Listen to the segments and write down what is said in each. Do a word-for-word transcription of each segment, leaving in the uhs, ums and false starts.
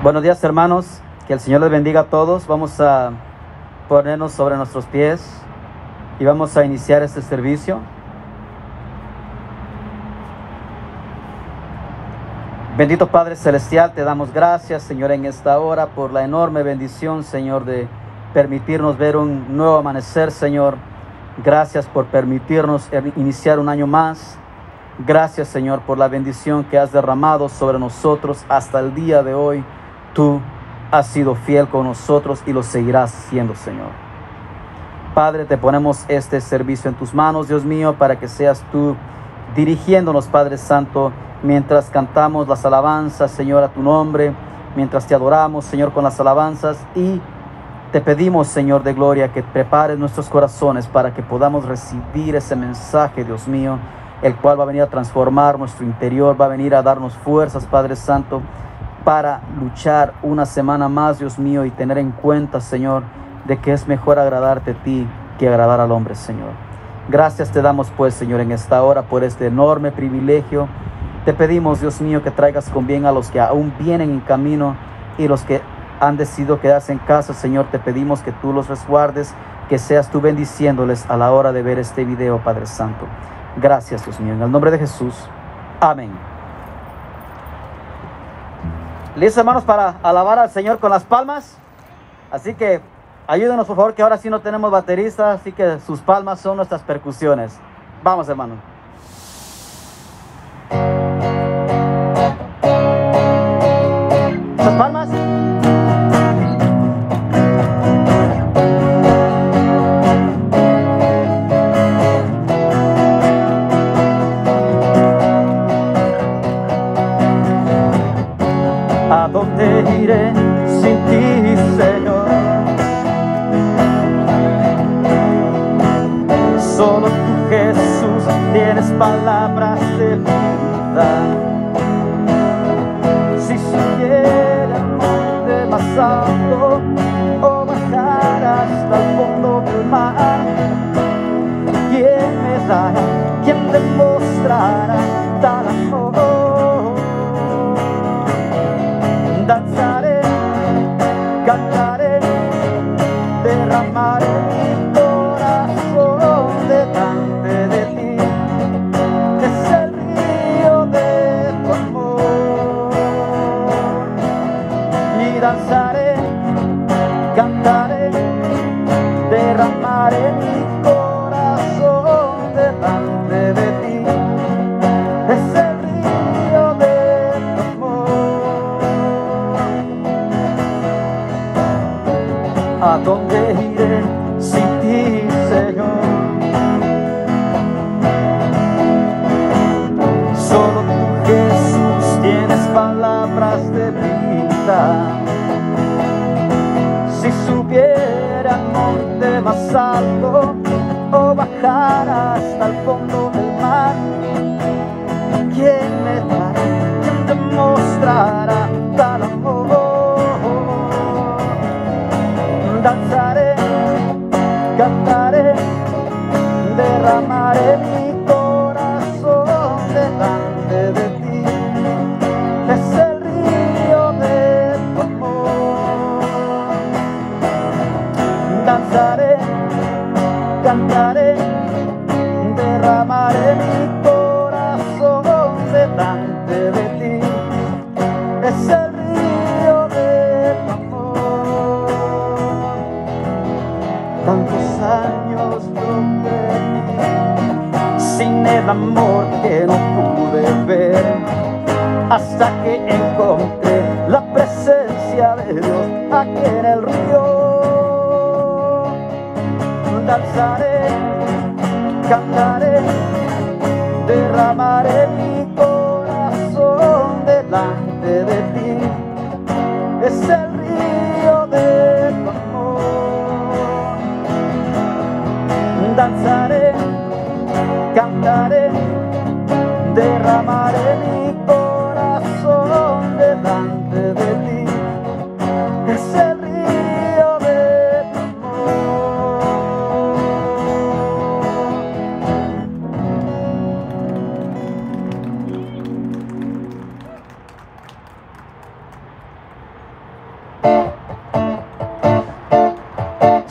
Buenos días, hermanos, que el Señor les bendiga a todos. Vamos a ponernos sobre nuestros pies y vamos a iniciar este servicio. Bendito Padre Celestial, te damos gracias, Señor, en esta hora por la enorme bendición, Señor, de permitirnos ver un nuevo amanecer, Señor. Gracias por permitirnos iniciar un año más. Gracias, Señor, por la bendición que has derramado sobre nosotros hasta el día de hoy. Tú has sido fiel con nosotros y lo seguirás siendo, Señor. Padre, te ponemos este servicio en tus manos, Dios mío, para que seas tú dirigiéndonos, Padre Santo, mientras cantamos las alabanzas, Señor, a tu nombre, mientras te adoramos, Señor, con las alabanzas, y te pedimos, Señor de gloria, que prepares nuestros corazones para que podamos recibir ese mensaje, Dios mío, el cual va a venir a transformar nuestro interior, va a venir a darnos fuerzas, Padre Santo, para luchar una semana más, Dios mío, y tener en cuenta, Señor, de que es mejor agradarte a ti que agradar al hombre, Señor. Gracias te damos, pues, Señor, en esta hora por este enorme privilegio. Te pedimos, Dios mío, que traigas con bien a los que aún vienen en camino y los que han decidido quedarse en casa, Señor. Te pedimos que tú los resguardes, que seas tú bendiciéndoles a la hora de ver este video, Padre Santo. Gracias, Dios mío, en el nombre de Jesús. Amén. ¿Listos, hermanos, para alabar al Señor con las palmas? Así que ayúdenos, por favor, que ahora sí no tenemos baterista, así que sus palmas son nuestras percusiones. Vamos, hermano. ¿Las palmas? ¿A dónde iré sin ti, Señor? Solo tú, Jesús, tienes palabras de vida. Si subiera al monte más alto o bajar hasta el fondo del mar, ¿quién me dará, quién demostrará tal amor? Danzaré, cantaré, derramaré mi corazón delante de ti. Es el río de tu amor. Y danzaré, cantaré, derramaré mi corazón delante de ti. Es el río de tu amor. ¿A dónde iré sin ti, Señor? Solo tú, Jesús, tienes palabras de vida. Si subiera al monte más alto o bajar hasta el fondo del mar, ¿quién me dará, quién demostrará tal amor? Danzaré, cantaré, derramaré mi corazón delante de ti. Es el río de tu amor. Danzaré, cantaré, derramaré mi corazón delante de ti. Es el río de tu amor. Tantos años yo creí sin el amor que no pude ver, hasta que encontré la presencia de Dios aquí en el río. Danzaré, cantaré, derramaré mi corazón delante de ti. Es el río de tu amor. Danzaré, cantaré, derramaré mi corazón delante de ti. Es el río de tu amor.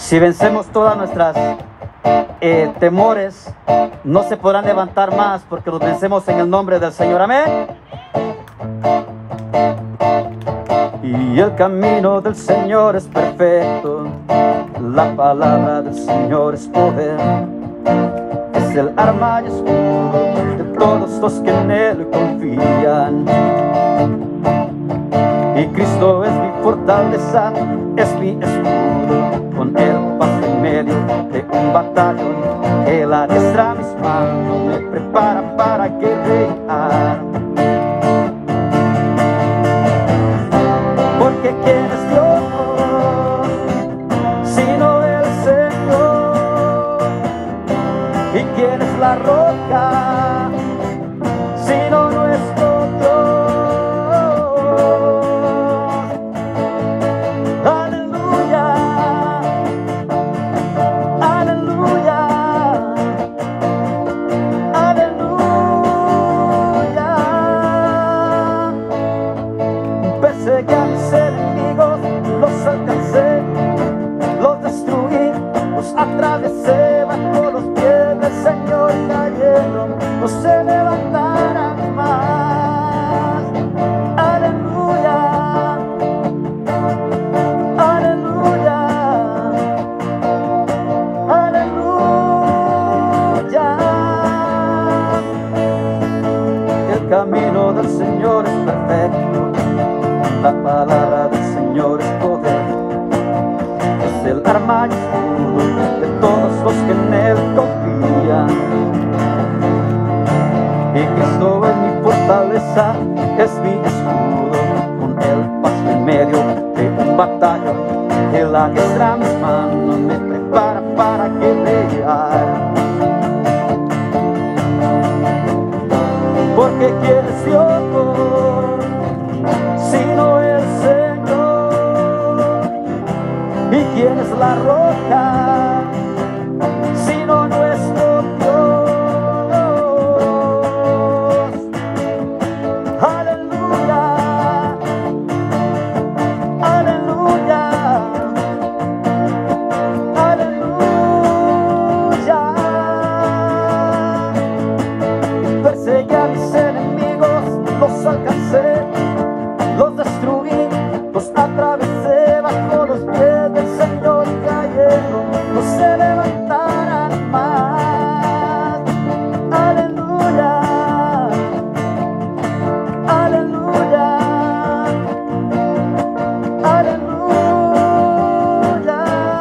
Si vencemos todas nuestras eh, temores, no se podrán levantar más porque los vencemos en el nombre del Señor. Amén. Y el camino del Señor es perfecto, la palabra del Señor es poder, es el arma y escudo de todos los que en Él confían. Y Cristo es mi fortaleza, es mi escudo, con Él paso en medio de un batallón. Él adiestra mis manos, me prepara para guerrear. Porque ¿quién es Dios sino el Señor? ¿Y quién es la roca sino nuestro Dios? Aleluya, aleluya, aleluya. Perseguí a mis enemigos, los alcancé, los destruí, los atravesé bajo los pies del Señor. Cayeron, no se levantarán más. Aleluya, aleluya, aleluya. El camino del Señor es perfecto, la palabra del Señor es poder, es el arma y escudo de todos los que en Él confían. Y Cristo es mi fortaleza, es mi escudo, con Él paso en medio de un batallón. Él adiestra mis manos, me prepara para guerrear. Porque ¿quién es Dios sino el Señor? ¿Y quién es la roca sino nuestro Dios? Aleluya, aleluya, aleluya. Perseguí a mis enemigos, los alcancé, los destruí, los atravesé bajo los pies del Señor. Cayeron, no se levantarán más. Aleluya, aleluya, aleluya.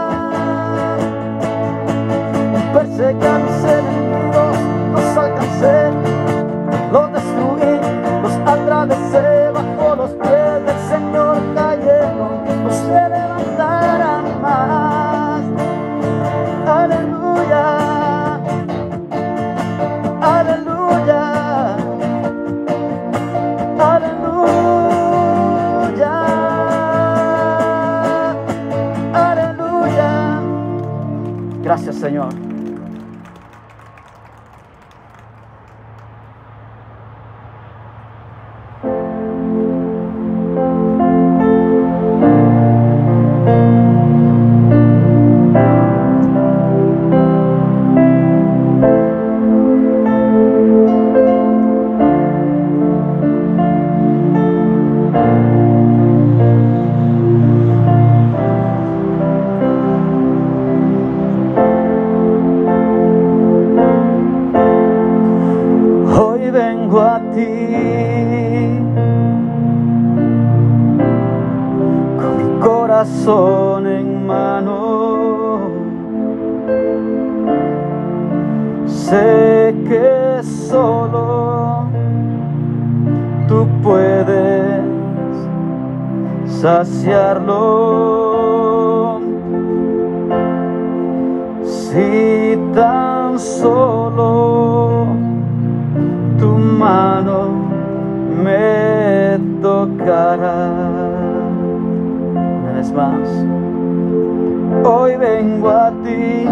Perseguí a mis enemigos, los alcancé, los destruí, los atravesé bajo los pies del Señor. Cayeron, no se levantarán más. Aleluya, aleluya, aleluya, aleluya. Gracias, Señor. Corazón en mano, sé que solo tú puedes saciarlo. Si tan solo tu mano me tocará. Más. Hoy vengo a ti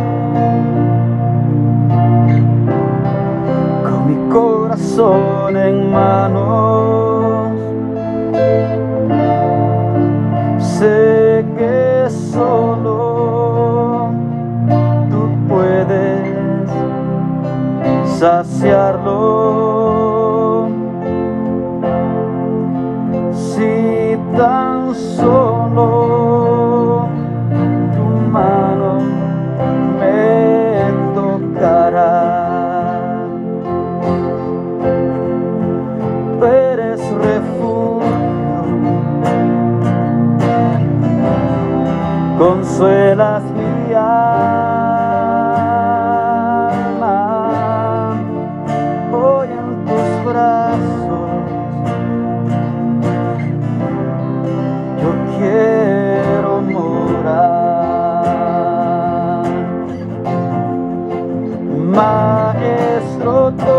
con mi corazón en manos. Sé que solo saciarlo. Si tan solo tu mano me tocará. Tú eres refugio, consuelas mi alma, hoy en tus brazos yo quiero morar. Maestro,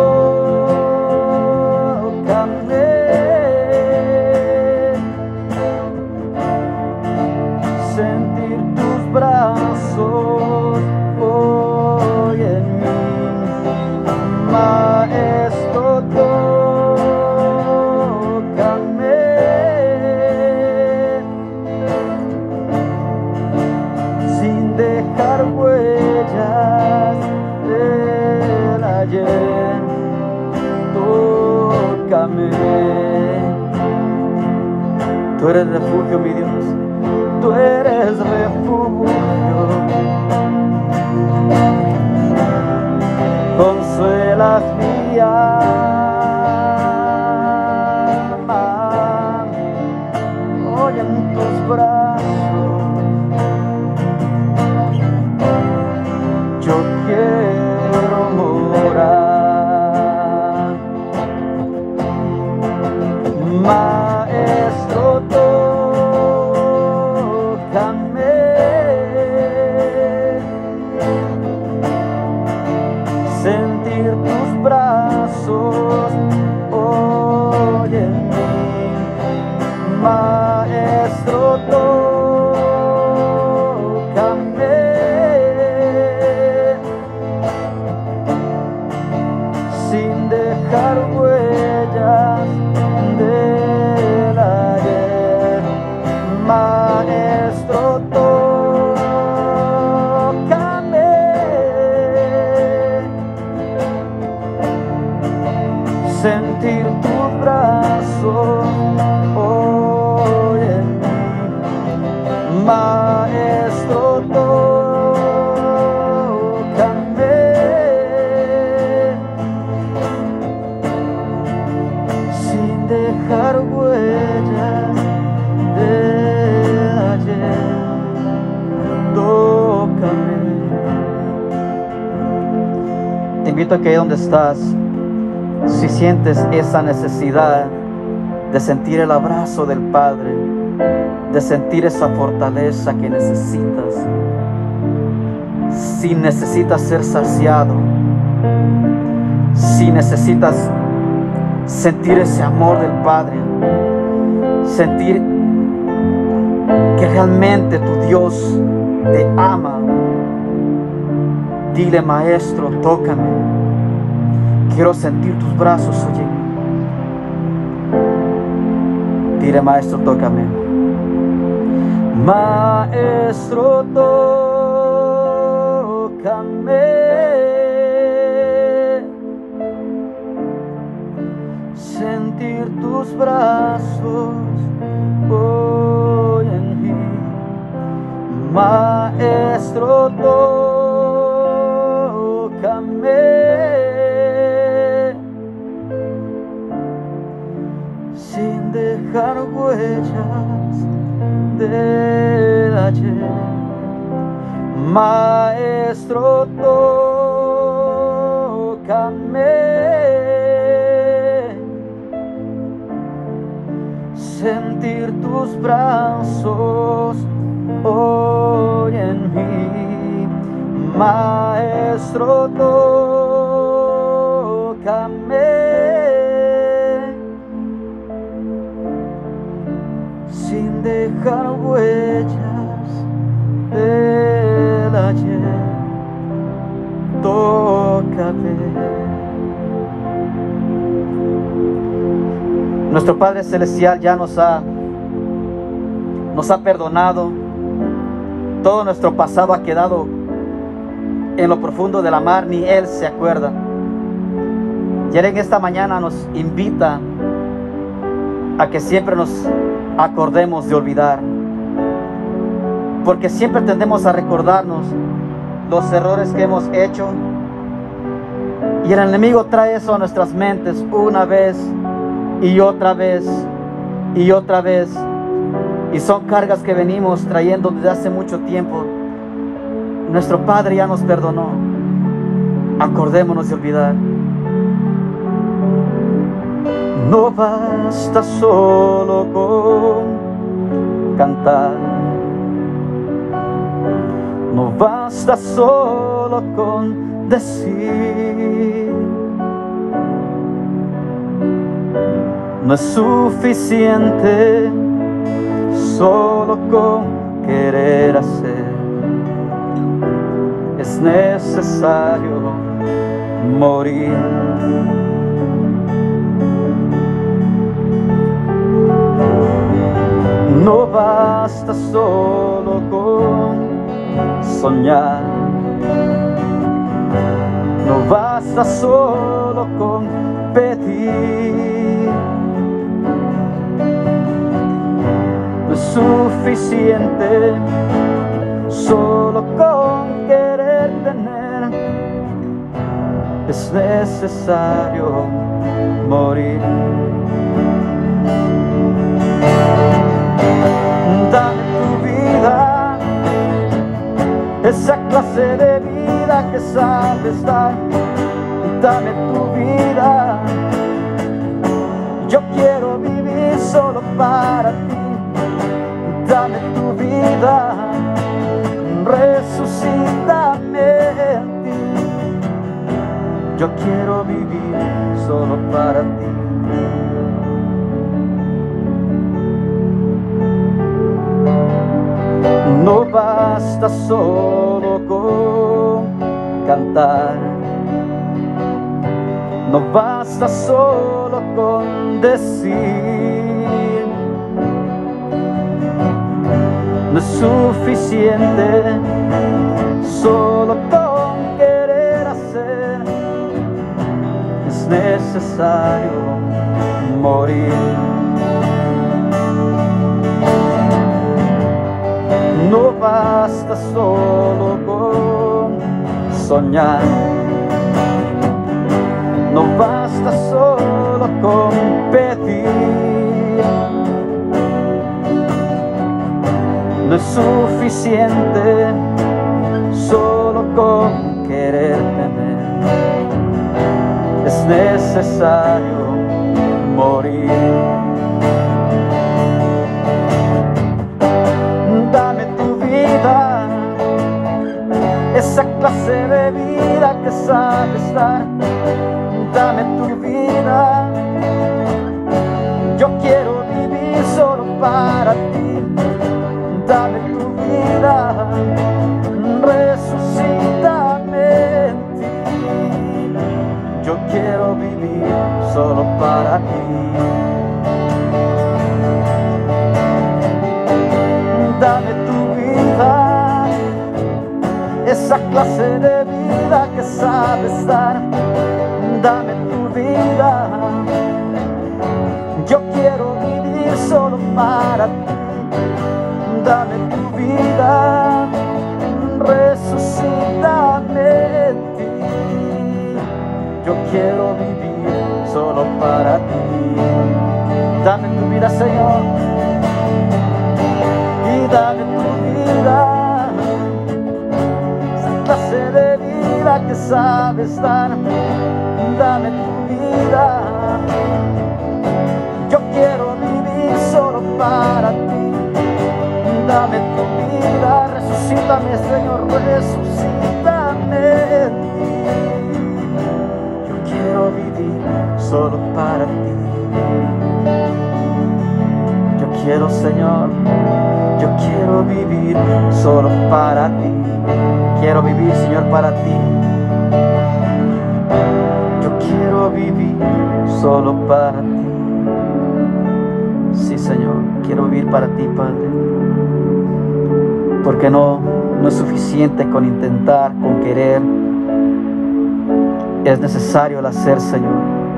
tócame, sentir tus brazos hoy en mí. Maestro, tócame, sin dejar huellas del ayer. Tócame. Tú eres refugio, mi Dios. Tú eres refugio, consuelas mi alma, hoy en tus brazos yo quiero morar. Maestro, tócame, sentir tus brazos hoy en mí. Maestro, tócame, sin dejar huellas del ayer. Maestro, tócame, sentir tus brazos hoy en mí. Maestro, tócame, sin dejar huellas del ayer. Tócame. Te invito a que ahí donde estás, si sientes esa necesidad de sentir el abrazo del Padre, de sentir esa fortaleza que necesitas, si necesitas ser saciado, si necesitas sentir ese amor del Padre, sentir que realmente tu Dios te ama, dile: Maestro, tócame. Quiero sentir tus brazos, oye. Dile: Maestro, tócame. Maestro, tócame, sentir tus brazos hoy en mí. Maestro, tócame, sin dejar huellas del ayer. Maestro, tócame, sentir tus brazos hoy en mí. Maestro, tócame, sin dejar huellas del ayer. Tócame. Nuestro Padre Celestial ya nos ha, nos ha perdonado. Todo nuestro pasado ha quedado en lo profundo de la mar, ni Él se acuerda. Y Él en esta mañana nos invita a que siempre nos acordemos de olvidar, porque siempre tendemos a recordarnos los errores que hemos hecho, y el enemigo trae eso a nuestras mentes una vez y otra vez y otra vez, y son cargas que venimos trayendo desde hace mucho tiempo. Nuestro Padre ya nos perdonó. Acordémonos de olvidar. No basta solo con cantar, no basta solo con decir, no es suficiente solo con querer hacer, es necesario morir. No basta solo con soñar, no basta solo con pedir, no es suficiente solo con querer tener, es necesario morir. Dame tu vida, esa clase de vida que sabes dar. Dame tu vida, yo quiero vivir solo para ti. Dame tu vida, resucítame en ti. Yo quiero vivir solo para ti. No basta solo con cantar, no basta solo con decir, no es suficiente solo con querer hacer, es necesario morir. No basta solo con soñar, no basta solo con pedir, no es suficiente solo con querer tener, es necesario morir. Dame tu vida, esa clase de vida que sabes dar. Dame tu vida, yo quiero vivir solo para ti. Dame tu vida, resucítame en ti. Yo quiero vivir solo para ti. Dame tu vida, esa clase de vida que sabes dar. Dame tu vida, yo quiero vivir solo para ti. Dame tu vida, resucítame en ti. Yo quiero vivir solo para ti. Dame tu vida, Señor, y dame tu vida, esa clase de vida que sabes dar. Dame tu vida, yo quiero vivir solo para ti. Dame tu vida, resucítame, Señor, resucítame en ti. Yo quiero vivir solo para ti. Yo quiero, Señor, yo quiero vivir solo para ti. Quiero vivir, Señor, para ti. Yo quiero vivir solo para ti. Sí, Señor, quiero vivir para ti, Padre. Porque no, no es suficiente con intentar, con querer. Es necesario el hacer, Señor.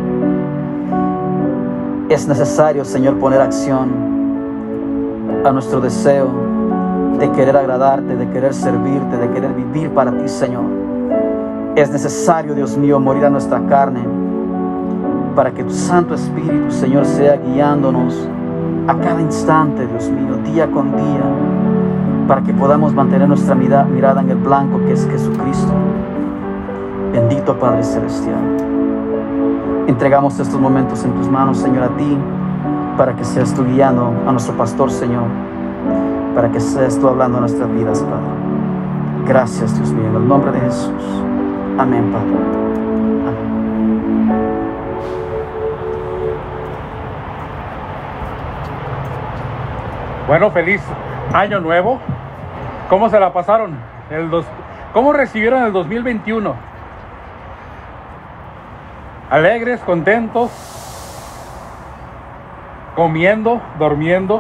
Es necesario, Señor, poner acción a nuestro deseo de querer agradarte, de querer servirte, de querer vivir para ti, Señor. Es necesario, Dios mío, morir a nuestra carne para que tu Santo Espíritu, Señor, sea guiándonos a cada instante, Dios mío, día con día, para que podamos mantener nuestra mirada en el blanco que es Jesucristo. Bendito Padre Celestial, entregamos estos momentos en tus manos, Señor, a ti, para que seas tú guiando a nuestro pastor, Señor, para que seas tú hablando a nuestras vidas, Padre. Gracias, Dios mío, en el nombre de Jesús. Amén, Padre. Amén. Bueno, feliz año nuevo. ¿Cómo se la pasaron? El dos... ¿Cómo recibieron el dos mil veintiuno? ¿Alegres, contentos? ¿Comiendo, durmiendo?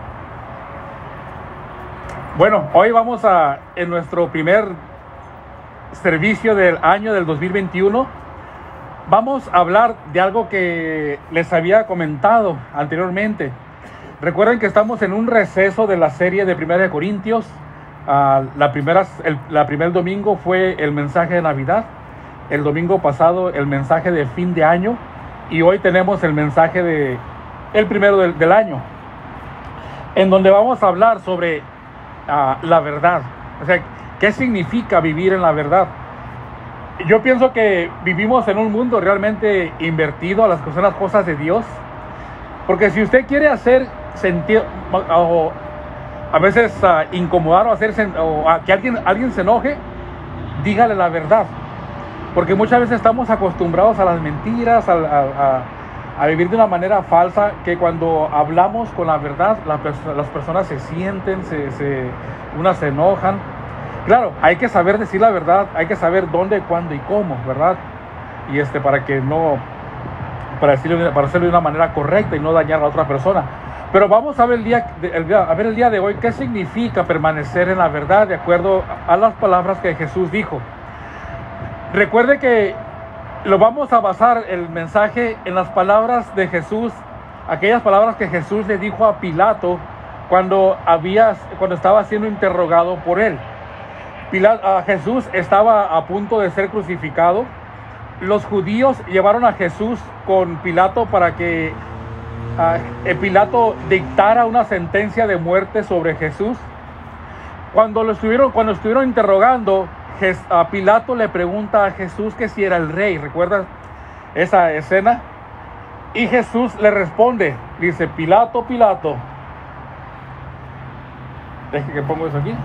Bueno, hoy vamos a, en nuestro primer servicio del año del dos mil veintiuno, vamos a hablar de algo que les había comentado anteriormente. Recuerden que estamos en un receso de la serie de Primera de Corintios. Uh, la primera, el la primer domingo fue el mensaje de Navidad. El domingo pasado el mensaje de fin de año. Y hoy tenemos el mensaje de el primero del, del año, en donde vamos a hablar sobre uh, la verdad. O sea, ¿qué significa vivir en la verdad? Yo pienso que vivimos en un mundo realmente invertido a las cosas, las cosas de Dios. Porque si usted quiere hacer sentir, o a veces uh, incomodar o hacer o a que alguien, alguien se enoje, dígale la verdad. Porque muchas veces estamos acostumbrados a las mentiras, a, a, a vivir de una manera falsa, que cuando hablamos con la verdad, la, las personas se sienten, se, se, unas se enojan. Claro, hay que saber decir la verdad, hay que saber dónde, cuándo y cómo, ¿verdad? Y este, para que no, para, decirlo, para hacerlo de una manera correcta y no dañar a la otra persona. Pero vamos a ver el día, el, a ver el día de hoy qué significa permanecer en la verdad de acuerdo a las palabras que Jesús dijo. Recuerde que lo vamos a basar el mensaje en las palabras de Jesús, aquellas palabras que Jesús le dijo a Pilato cuando, había, cuando estaba siendo interrogado por él. Pilato, a Jesús estaba a punto de ser crucificado. Los judíos llevaron a Jesús con Pilato para que uh, Pilato dictara una sentencia de muerte sobre Jesús. Cuando lo estuvieron, cuando estuvieron interrogando, a Pilato le pregunta a Jesús que si era el rey. ¿Recuerdas esa escena? Y Jesús le responde, dice: Pilato, Pilato. Deje que pongo eso aquí.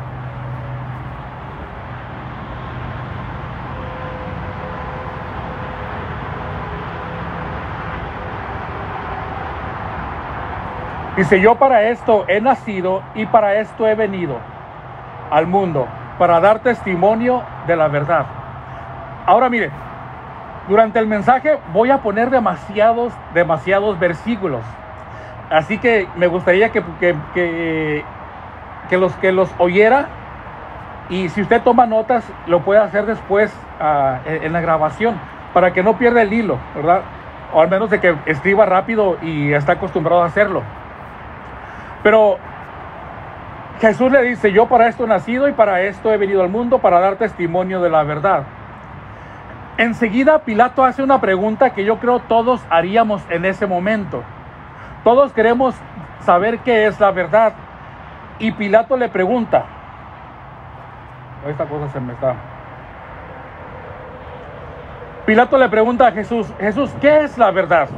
Dice: yo para esto he nacido y para esto he venido al mundo, para dar testimonio de la verdad. Ahora mire, durante el mensaje voy a poner demasiados, demasiados versículos. Así que me gustaría que, que, que, que, los, que los oyera. Y si usted toma notas, lo puede hacer después uh, en, en la grabación, para que no pierda el hilo, ¿verdad? O al menos de que escriba rápido y está acostumbrado a hacerlo. Pero Jesús le dice: yo para esto he nacido y para esto he venido al mundo, para dar testimonio de la verdad. Enseguida Pilato hace una pregunta que yo creo todos haríamos en ese momento. Todos queremos saber qué es la verdad. Y Pilato le pregunta, esta cosa se me está... Pilato le pregunta a Jesús: Jesús, ¿qué es la verdad?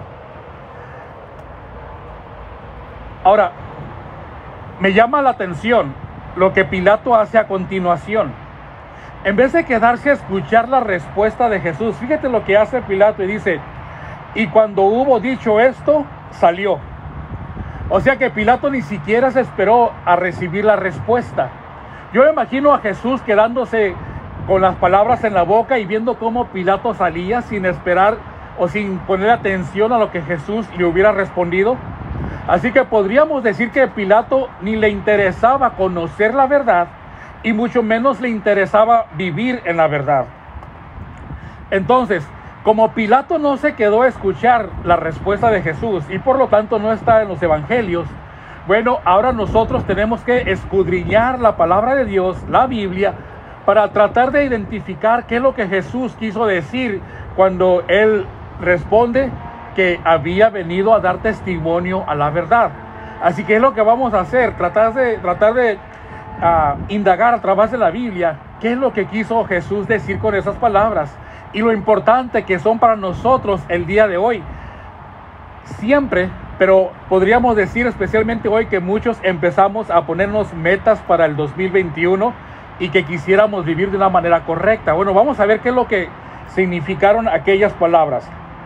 Ahora, me llama la atención lo que Pilato hace a continuación. En vez de quedarse a escuchar la respuesta de Jesús, fíjate lo que hace Pilato y dice: y cuando hubo dicho esto, salió. O sea que Pilato ni siquiera se esperó a recibir la respuesta. Yo me imagino a Jesús quedándose con las palabras en la boca y viendo cómo Pilato salía sin esperar o sin poner atención a lo que Jesús le hubiera respondido. Así que podríamos decir que Pilato ni le interesaba conocer la verdad y mucho menos le interesaba vivir en la verdad. Entonces, Como Pilato no se quedó a escuchar la respuesta de Jesús y por lo tanto no está en los evangelios, bueno, ahora nosotros tenemos que escudriñar la palabra de Dios, la Biblia, para tratar de identificar qué es lo que Jesús quiso decir cuando Él responde que había venido a dar testimonio a la verdad. Así que es lo que vamos a hacer, tratar de, tratar de uh, indagar a través de la Biblia qué es lo que quiso Jesús decir con esas palabras y lo importante que son para nosotros el día de hoy. Siempre, pero podríamos decir especialmente hoy que muchos empezamos a ponernos metas para el dos mil veintiuno y que quisiéramos vivir de una manera correcta. Bueno, vamos a ver qué es lo que significaron aquellas palabras.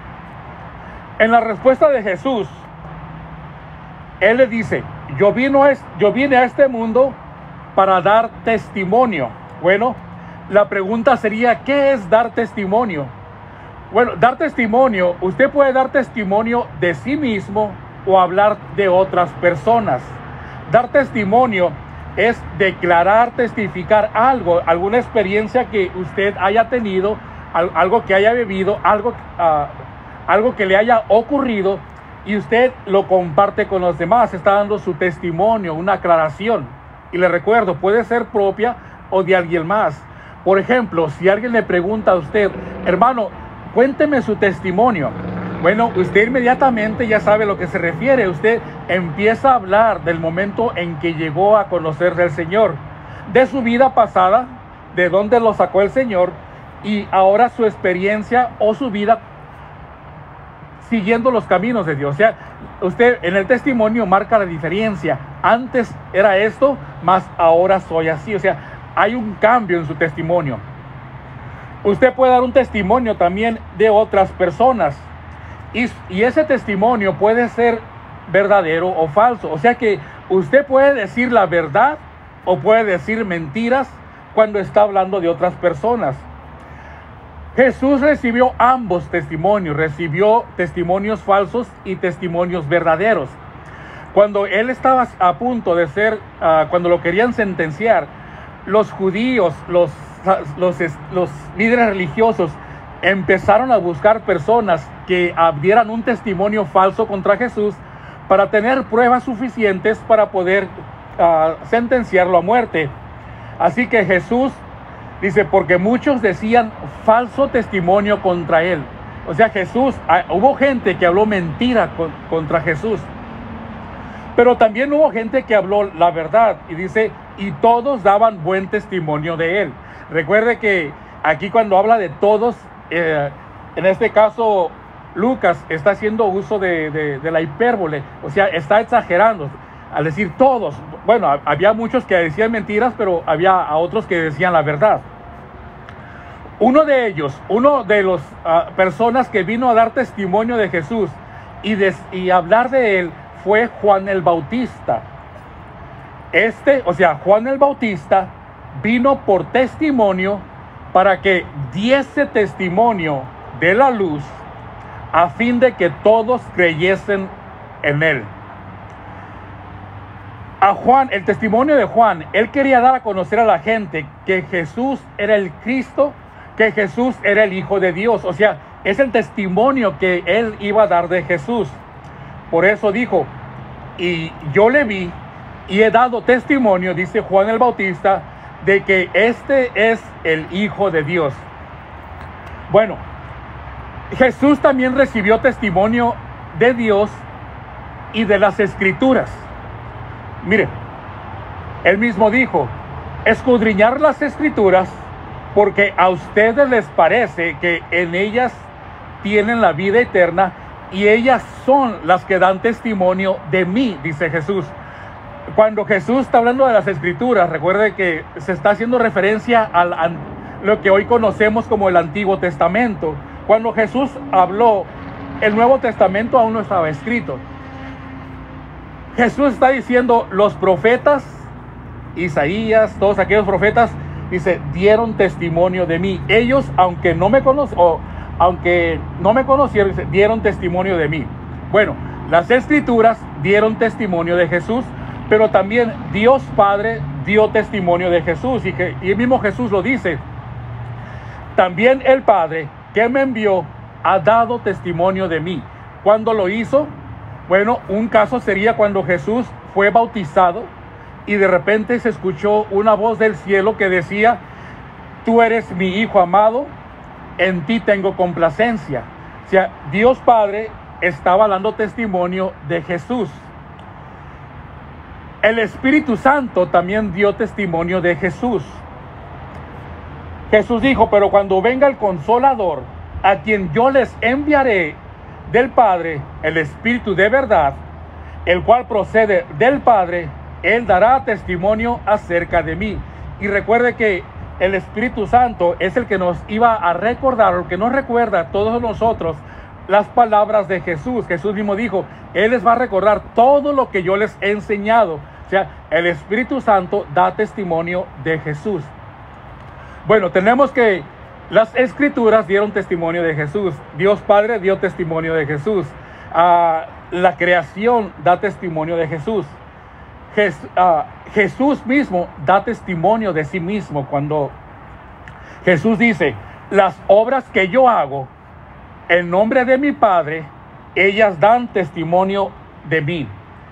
En la respuesta de Jesús, Él le dice, yo, vino a, yo vine a este mundo para dar testimonio. Bueno, la pregunta sería, ¿qué es dar testimonio? Bueno, dar testimonio, usted puede dar testimonio de sí mismo o hablar de otras personas. Dar testimonio es declarar, testificar algo, alguna experiencia que usted haya tenido, algo que haya vivido, algo, uh, algo que le haya ocurrido y usted lo comparte con los demás, está dando su testimonio, una aclaración. Y le recuerdo, puede ser propia o de alguien más. Por ejemplo, si alguien le pregunta a usted, hermano, cuénteme su testimonio. Bueno, usted inmediatamente ya sabe a lo que se refiere. Usted empieza a hablar del momento en que llegó a conocer del Señor, de su vida pasada, de dónde lo sacó el Señor y ahora su experiencia o su vida siguiendo los caminos de Dios. O sea, usted en el testimonio marca la diferencia. Antes era esto, más ahora soy así. O sea, hay un cambio en su testimonio. Usted puede dar un testimonio también de otras personas. Y, y ese testimonio puede ser verdadero o falso. O sea que usted puede decir la verdad o puede decir mentiras cuando está hablando de otras personas. Jesús recibió ambos testimonios, recibió testimonios falsos y testimonios verdaderos. Cuando él estaba a punto de ser, uh, cuando lo querían sentenciar, los judíos, los, los, los líderes religiosos empezaron a buscar personas que dieran un testimonio falso contra Jesús para tener pruebas suficientes para poder uh, sentenciarlo a muerte. Así que Jesús dice, porque muchos decían falso testimonio contra él. O sea, Jesús, uh, hubo gente que habló mentira con, contra Jesús. Pero también hubo gente que habló la verdad y dice, y todos daban buen testimonio de él. Recuerde que aquí cuando habla de todos, eh, en este caso Lucas está haciendo uso de, de, de la hipérbole, o sea, está exagerando al decir todos. Bueno, había muchos que decían mentiras, pero había a otros que decían la verdad. Uno de ellos, uno de las uh, personas que vino a dar testimonio de Jesús y, de, y hablar de él fue Juan el Bautista. Este, o sea, Juan el Bautista vino por testimonio para que diese testimonio de la luz a fin de que todos creyesen en él. A Juan, el testimonio de Juan, él quería dar a conocer a la gente que Jesús era el Cristo, que Jesús era el Hijo de Dios. O sea, es el testimonio que él iba a dar de Jesús. Por eso dijo, y yo le vi y he dado testimonio, dice Juan el Bautista, de que este es el Hijo de Dios. Bueno, Jesús también recibió testimonio de Dios y de las Escrituras. Mire, él mismo dijo, escudriñar las Escrituras porque a ustedes les parece que en ellas tienen la vida eterna y ellas son las que dan testimonio de mí, dice Jesús. Cuando Jesús está hablando de las Escrituras, recuerde que se está haciendo referencia a lo que hoy conocemos como el Antiguo Testamento. Cuando Jesús habló, el Nuevo Testamento aún no estaba escrito. Jesús está diciendo, los profetas, Isaías, todos aquellos profetas, dice, dieron testimonio de mí. Ellos, aunque no me conocieron, aunque no me conocieron, dice, dieron testimonio de mí. Bueno, las Escrituras dieron testimonio de Jesús, pero también Dios Padre dio testimonio de Jesús. Y, que, y el mismo Jesús lo dice. También el Padre que me envió ha dado testimonio de mí. ¿Cuándo lo hizo? Bueno, un caso sería cuando Jesús fue bautizado y de repente se escuchó una voz del cielo que decía: tú eres mi Hijo amado, en ti tengo complacencia. O sea, Dios Padre estaba dando testimonio de Jesús. El Espíritu Santo también dio testimonio de Jesús. Jesús dijo: pero cuando venga el Consolador, a quien yo les enviaré del Padre, el Espíritu de verdad, el cual procede del Padre, Él dará testimonio acerca de mí. Y recuerde que el Espíritu Santo es el que nos iba a recordar, o que nos recuerda a todos nosotros las palabras de Jesús. Jesús mismo dijo: Él les va a recordar todo lo que yo les he enseñado. O sea, el Espíritu Santo da testimonio de Jesús. Bueno, tenemos que las Escrituras dieron testimonio de Jesús. Dios Padre dio testimonio de Jesús. Uh, la creación da testimonio de Jesús. Jes, uh, Jesús mismo da testimonio de sí mismo cuando Jesús dice: las obras que yo hago en nombre de mi Padre, ellas dan testimonio de mí.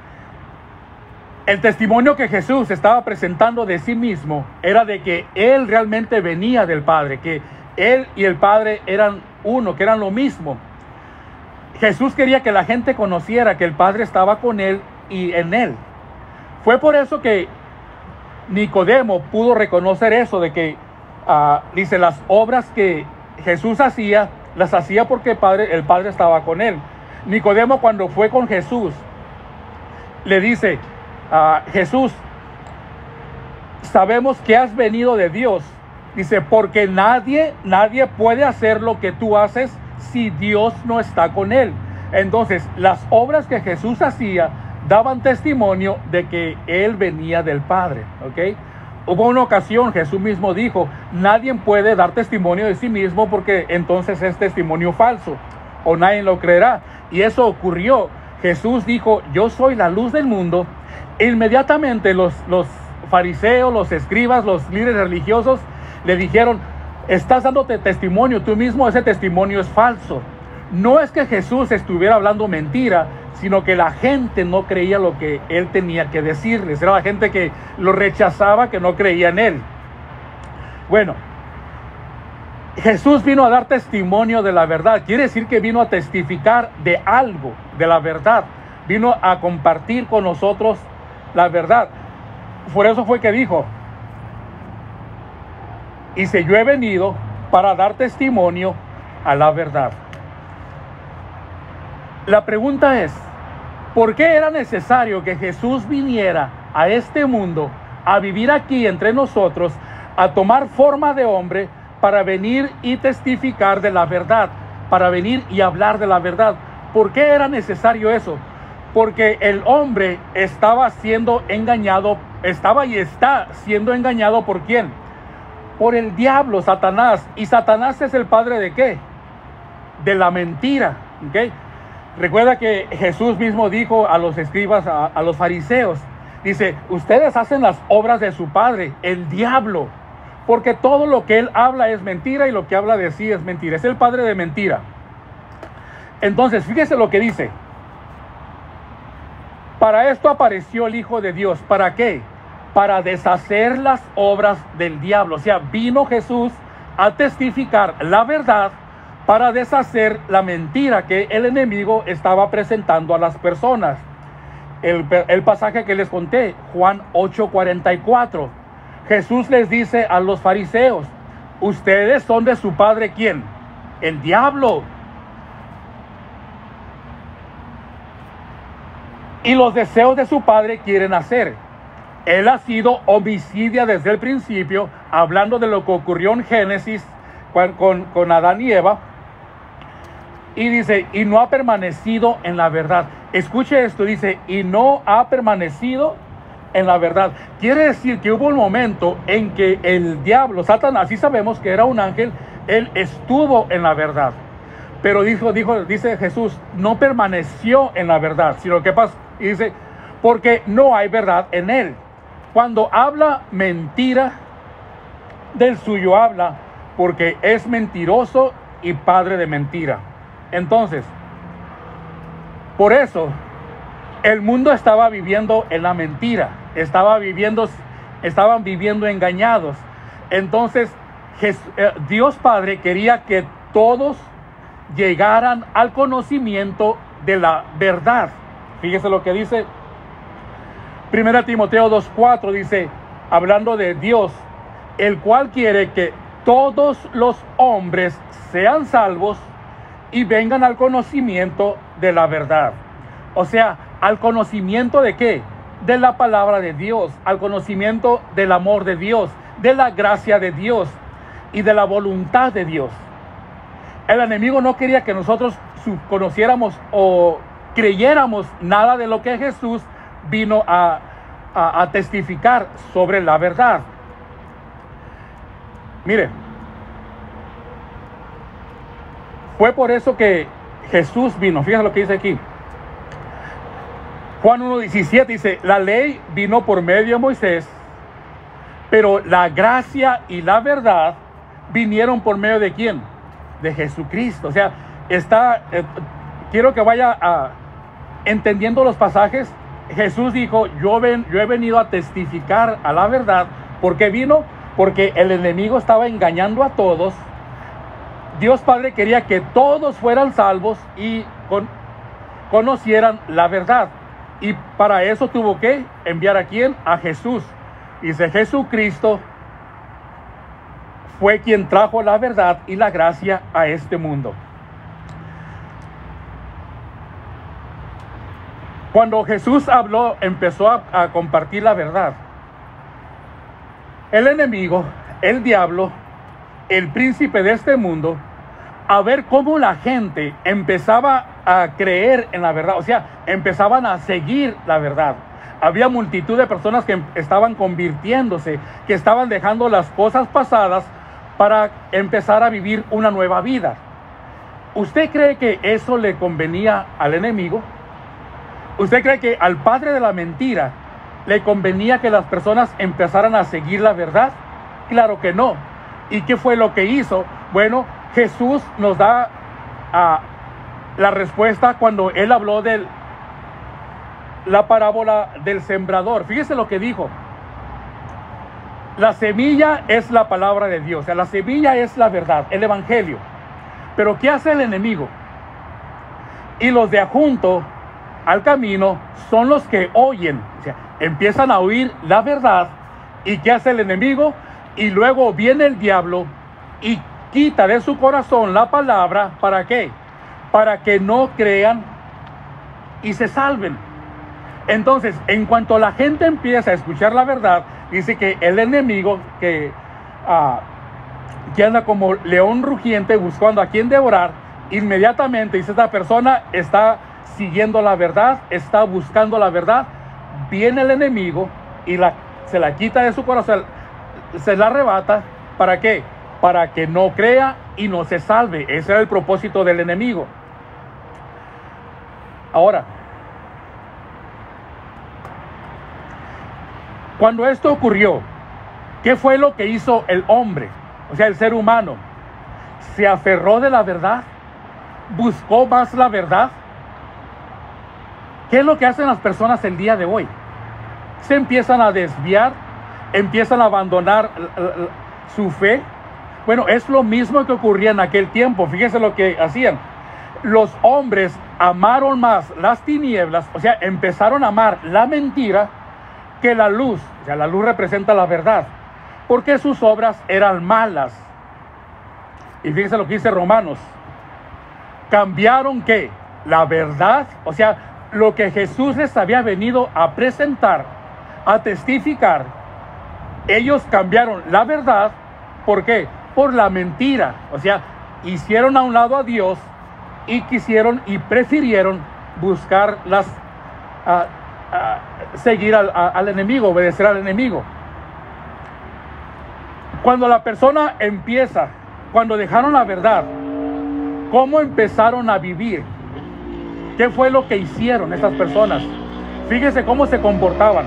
El testimonio que Jesús estaba presentando de sí mismo era de que Él realmente venía del Padre, que Él y el Padre eran uno, que eran lo mismo. Jesús quería que la gente conociera que el Padre estaba con Él y en Él. Fue por eso que Nicodemo pudo reconocer eso, de que, uh, dice, las obras que Jesús hacía, las hacía porque el Padre, el Padre estaba con Él. Nicodemo, cuando fue con Jesús, le dice: uh, Jesús, sabemos que has venido de Dios. Dice: porque nadie, nadie puede hacer lo que tú haces si Dios no está con él. Entonces, las obras que Jesús hacía daban testimonio de que Él venía del Padre, ¿ok? Hubo una ocasión, Jesús mismo dijo: nadie puede dar testimonio de sí mismo porque entonces es testimonio falso, o nadie lo creerá. Y eso ocurrió. Jesús dijo: yo soy la luz del mundo. E inmediatamente los, los fariseos, los escribas, los líderes religiosos le dijeron: estás dándote testimonio tú mismo, ese testimonio es falso. No es que Jesús estuviera hablando mentira, sino que la gente no creía lo que Él tenía que decirles. Era la gente que lo rechazaba, que no creía en Él. Bueno, Jesús vino a dar testimonio de la verdad. Quiere decir que vino a testificar de algo, de la verdad. Vino a compartir con nosotros la verdad. Por eso fue que dijo: y si yo he venido para dar testimonio a la verdad. La pregunta es: ¿por qué era necesario que Jesús viniera a este mundo, a vivir aquí entre nosotros, a tomar forma de hombre, para venir y testificar de la verdad, para venir y hablar de la verdad? ¿Por qué era necesario eso? Porque el hombre estaba siendo engañado, estaba y está siendo engañado ¿por quién? Por el diablo, Satanás. ¿Y Satanás es el padre de qué? De la mentira, ¿ok? Recuerda que Jesús mismo dijo a los escribas, a, a los fariseos, dice: ustedes hacen las obras de su padre, el diablo, porque todo lo que él habla es mentira y lo que habla de sí es mentira. Es el padre de mentira. Entonces, fíjese lo que dice: para esto apareció el Hijo de Dios. ¿Para qué? Para deshacer las obras del diablo. O sea, vino Jesús a testificar la verdad, para deshacer la mentira que el enemigo estaba presentando a las personas. El, el pasaje que les conté, Juan ocho cuarenta y cuatro. Jesús les dice a los fariseos: ustedes son de su padre, ¿quién? El diablo. Y los deseos de su padre quieren hacer. Él ha sido homicida desde el principio, hablando de lo que ocurrió en Génesis con, con, con Adán y Eva. Y dice: y no ha permanecido en la verdad. Escuche esto, dice: y no ha permanecido en la verdad. Quiere decir que hubo un momento en que el diablo, Satanás, sí sabemos que era un ángel, él estuvo en la verdad. Pero dijo, dijo, dice Jesús, no permaneció en la verdad, sino que pasa, y dice, porque no hay verdad en él. Cuando habla mentira, del suyo habla, porque es mentiroso y padre de mentira. Entonces, por eso, el mundo estaba viviendo en la mentira, estaba viviendo, estaban viviendo engañados. Entonces, Jesús, eh, Dios Padre quería que todos llegaran al conocimiento de la verdad. Fíjese lo que dice Primera Timoteo dos cuatro, dice, hablando de Dios, el cual quiere que todos los hombres sean salvos y vengan al conocimiento de la verdad. O sea, ¿al conocimiento de qué? De la palabra de Dios, al conocimiento del amor de Dios, de la gracia de Dios y de la voluntad de Dios. El enemigo no quería que nosotros conociéramos o creyéramos nada de lo que Jesús vino a, a, a testificar sobre la verdad. Mire, fue por eso que Jesús vino. Fíjense lo que dice aquí. Juan uno diecisiete dice, la ley vino por medio de Moisés, pero la gracia y la verdad vinieron por medio de ¿quién? De Jesucristo. O sea, está, eh, quiero que vaya a, entendiendo los pasajes. Jesús dijo, yo, ven, yo he venido a testificar a la verdad. ¿Por qué vino? Porque el enemigo estaba engañando a todos. Dios Padre quería que todos fueran salvos y con, conocieran la verdad. Y para eso tuvo que enviar a quién? A Jesús. Dice, Jesucristo fue quien trajo la verdad y la gracia a este mundo. Cuando Jesús habló, empezó a, a compartir la verdad. El enemigo, el diablo, el príncipe de este mundo, a ver cómo la gente empezaba a creer en la verdad, o sea, empezaban a seguir la verdad. Había multitud de personas que estaban convirtiéndose, que estaban dejando las cosas pasadas para empezar a vivir una nueva vida. ¿Usted cree que eso le convenía al enemigo? ¿Usted cree que al padre de la mentira le convenía que las personas empezaran a seguir la verdad? Claro que no. ¿Y qué fue lo que hizo? Bueno, Jesús nos da uh, la respuesta cuando él habló de la parábola del sembrador. Fíjese lo que dijo. La semilla es la palabra de Dios, o sea, la semilla es la verdad, el evangelio. Pero ¿qué hace el enemigo? Y los de adjunto al camino son los que oyen, o sea, empiezan a oír la verdad. ¿Y qué hace el enemigo? Y luego viene el diablo y quita de su corazón la palabra. ¿Para qué? Para que no crean y se salven. Entonces, en cuanto la gente empieza a escuchar la verdad, dice que el enemigo que, uh, que anda como león rugiente buscando a quien devorar, inmediatamente dice, esta persona está siguiendo la verdad, está buscando la verdad. Viene el enemigo y la, se la quita de su corazón, se la arrebata. ¿Para qué? Para que no crea y no se salve. Ese era el propósito del enemigo. Ahora, cuando esto ocurrió, ¿qué fue lo que hizo el hombre? O sea, el ser humano. ¿Se aferró de la verdad? ¿Buscó más la verdad? ¿Qué es lo que hacen las personas el día de hoy? Se empiezan a desviar, empiezan a abandonar su fe. Bueno, es lo mismo que ocurría en aquel tiempo. Fíjese lo que hacían. Los hombres amaron más las tinieblas, o sea, empezaron a amar la mentira que la luz. O sea, la luz representa la verdad, porque sus obras eran malas. Y fíjense lo que dice Romanos. Cambiaron ¿qué? La verdad, o sea, lo que Jesús les había venido a presentar, a testificar. Ellos cambiaron la verdad. ¿Por qué? Por la mentira. O sea, hicieron a un lado a Dios y quisieron y prefirieron buscar las uh, uh, seguir al, a, al enemigo, obedecer al enemigo. Cuando la persona empieza, cuando dejaron la verdad, ¿cómo empezaron a vivir? ¿Qué fue lo que hicieron estas personas? Fíjese cómo se comportaban.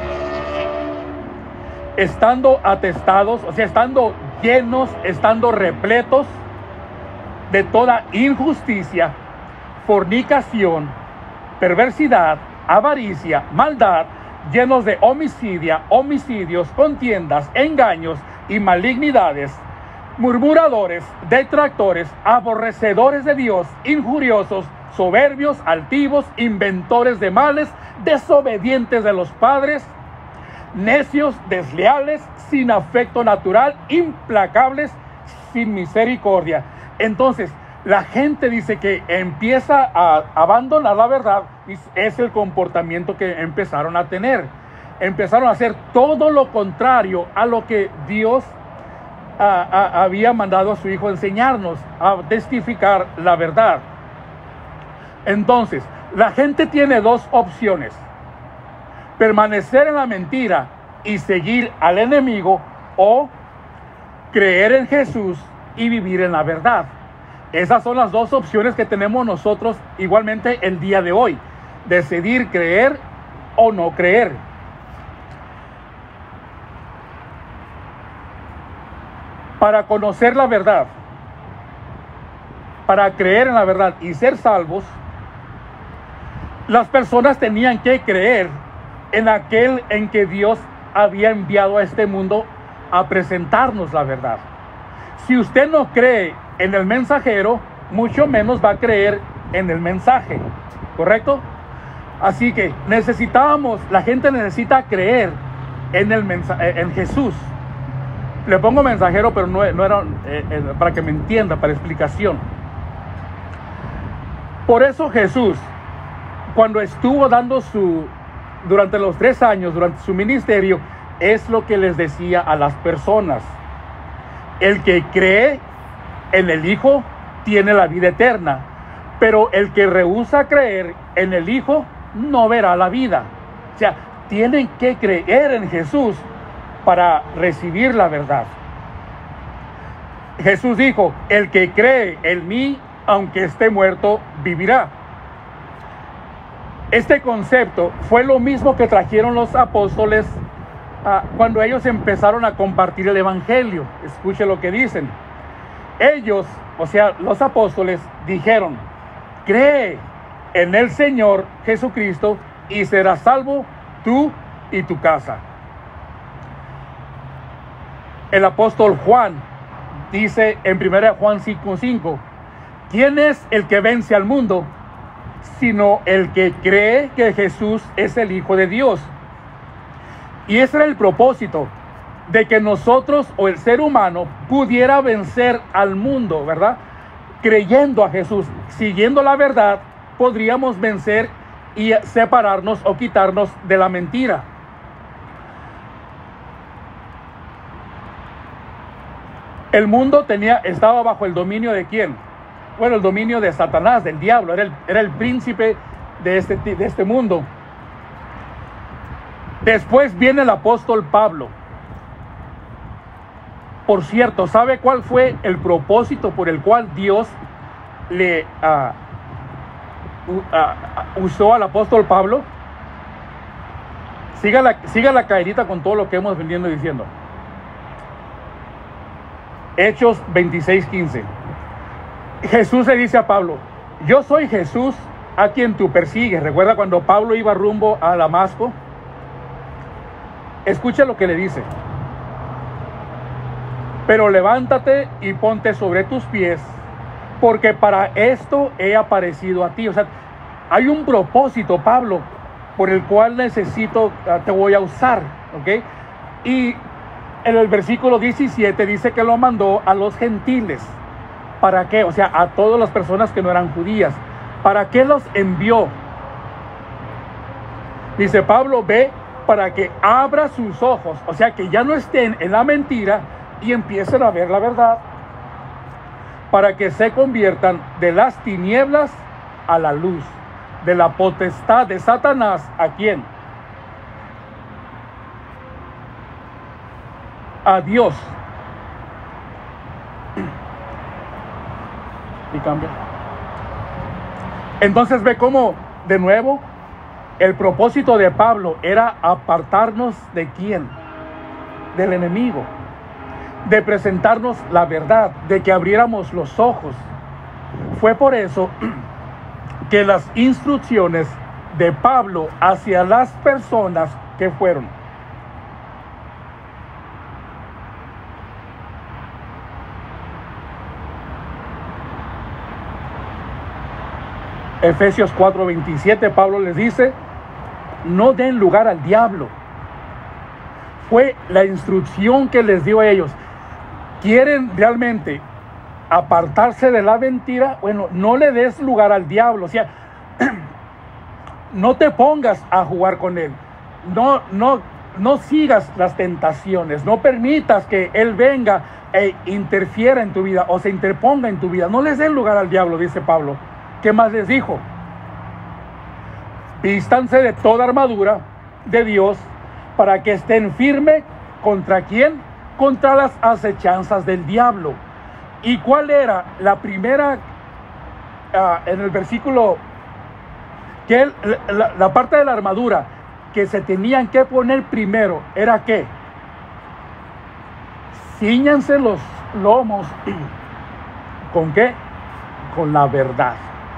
Estando atestados, o sea, estando llenos, estando repletos de toda injusticia, fornicación, perversidad, avaricia, maldad, llenos de homicidia, homicidios, contiendas, engaños y malignidades, murmuradores, detractores, aborrecedores de Dios, injuriosos, soberbios, altivos, inventores de males, desobedientes de los padres, necios, desleales, sin afecto natural, implacables, sin misericordia. Entonces, la gente dice que empieza a abandonar la verdad, y es el comportamiento que empezaron a tener. Empezaron a hacer todo lo contrario a lo que Dios a, a, había mandado a su Hijo enseñarnos, a testificar la verdad. Entonces, la gente tiene dos opciones: permanecer en la mentira y seguir al enemigo, o creer en Jesús y vivir en la verdad. Esas son las dos opciones que tenemos nosotros igualmente el día de hoy: decidir creer o no creer. Para conocer la verdad, para creer en la verdad y ser salvos, las personas tenían que creer en aquel en que Dios había enviado a este mundo a presentarnos la verdad. Si usted no cree en el mensajero, mucho menos va a creer en el mensaje, ¿correcto? Así que necesitábamos, la gente necesita creer en, el mensa, en Jesús. Le pongo mensajero, pero no, no era eh, eh, para que me entienda, para explicación. Por eso Jesús, cuando estuvo dando su, durante los tres años, durante su ministerio, es lo que les decía a las personas: el que cree en el Hijo tiene la vida eterna, pero el que rehúsa creer en el Hijo no verá la vida. O sea, tienen que creer en Jesús para recibir la verdad. Jesús dijo: el que cree en mí, aunque esté muerto, vivirá. Este concepto fue lo mismo que trajeron los apóstoles uh, cuando ellos empezaron a compartir el evangelio. Escuche lo que dicen. Ellos, o sea, los apóstoles, dijeron: cree en el Señor Jesucristo y serás salvo tú y tu casa. El apóstol Juan dice en primera Juan cinco cinco: ¿quién es el que vence al mundo? Sino el que cree que Jesús es el Hijo de Dios. Y ese era el propósito, de que nosotros, o el ser humano, pudiera vencer al mundo, ¿verdad? Creyendo a Jesús, siguiendo la verdad, podríamos vencer y separarnos o quitarnos de la mentira. El mundo tenía, estaba bajo el dominio ¿de quién? Bueno, el dominio de Satanás, del diablo. Era el, era el príncipe de este, de este mundo. Después viene el apóstol Pablo. Por cierto, ¿sabe cuál fue el propósito por el cual Dios le uh, uh, uh, usó al apóstol Pablo? Siga la, siga la caerita con todo lo que hemos venido diciendo. Hechos veintiséis quince. Jesús le dice a Pablo: yo soy Jesús a quien tú persigues. ¿Recuerda cuando Pablo iba rumbo a Damasco? Escucha lo que le dice: pero levántate y ponte sobre tus pies, porque para esto he aparecido a ti. O sea, hay un propósito, Pablo, por el cual necesito, te voy a usar, ¿ok? Y en el versículo diecisiete dice que lo mandó a los gentiles. ¿Para qué? O sea, a todas las personas que no eran judías. ¿Para qué los envió? Dice Pablo: ve para que abra sus ojos, o sea, que ya no estén en la mentira y empiecen a ver la verdad, para que se conviertan de las tinieblas a la luz, de la potestad de Satanás. ¿A quién? A Dios. Y cambia. Entonces ve cómo, de nuevo, el propósito de Pablo era apartarnos ¿de quién? Del enemigo, de presentarnos la verdad, de que abriéramos los ojos. Fue por eso que las instrucciones de Pablo hacia las personas que fueron. Efesios cuatro veintisiete, Pablo les dice, no den lugar al diablo. Fue la instrucción que les dio a ellos. ¿Quieren realmente apartarse de la mentira? Bueno, no le des lugar al diablo. O sea, no te pongas a jugar con él. No, no, no sigas las tentaciones. No permitas que él venga e interfiera en tu vida o se interponga en tu vida. No les des lugar al diablo, dice Pablo. ¿Qué más les dijo? Vístanse de toda armadura de Dios para que estén firmes. ¿Contra quién? Contra las acechanzas del diablo. ¿Y cuál era la primera, uh, en el versículo, que él, la, la parte de la armadura que se tenían que poner primero era qué? Cíñanse los lomos. ¿Con qué? Con la verdad.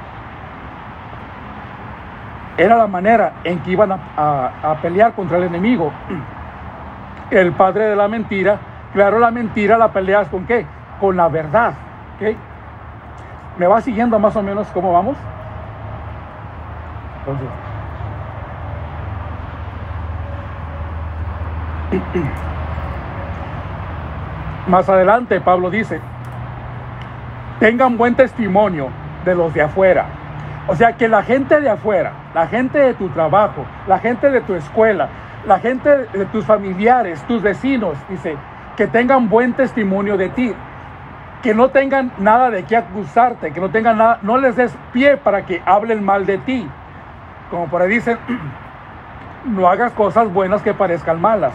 Era la manera en que iban a, a, a pelear contra el enemigo. El padre de la mentira. Claro, la mentira la peleas ¿con qué? Con la verdad. ¿Okay? ¿Me va siguiendo más o menos cómo vamos? Entonces, más adelante Pablo dice, tengan buen testimonio de los de afuera. O sea, que la gente de afuera, la gente de tu trabajo, la gente de tu escuela, la gente de tus familiares, tus vecinos, dice, que tengan buen testimonio de ti, que no tengan nada de qué acusarte, que no tengan nada, no les des pie para que hablen mal de ti. Como por ahí dicen, no hagas cosas buenas que parezcan malas.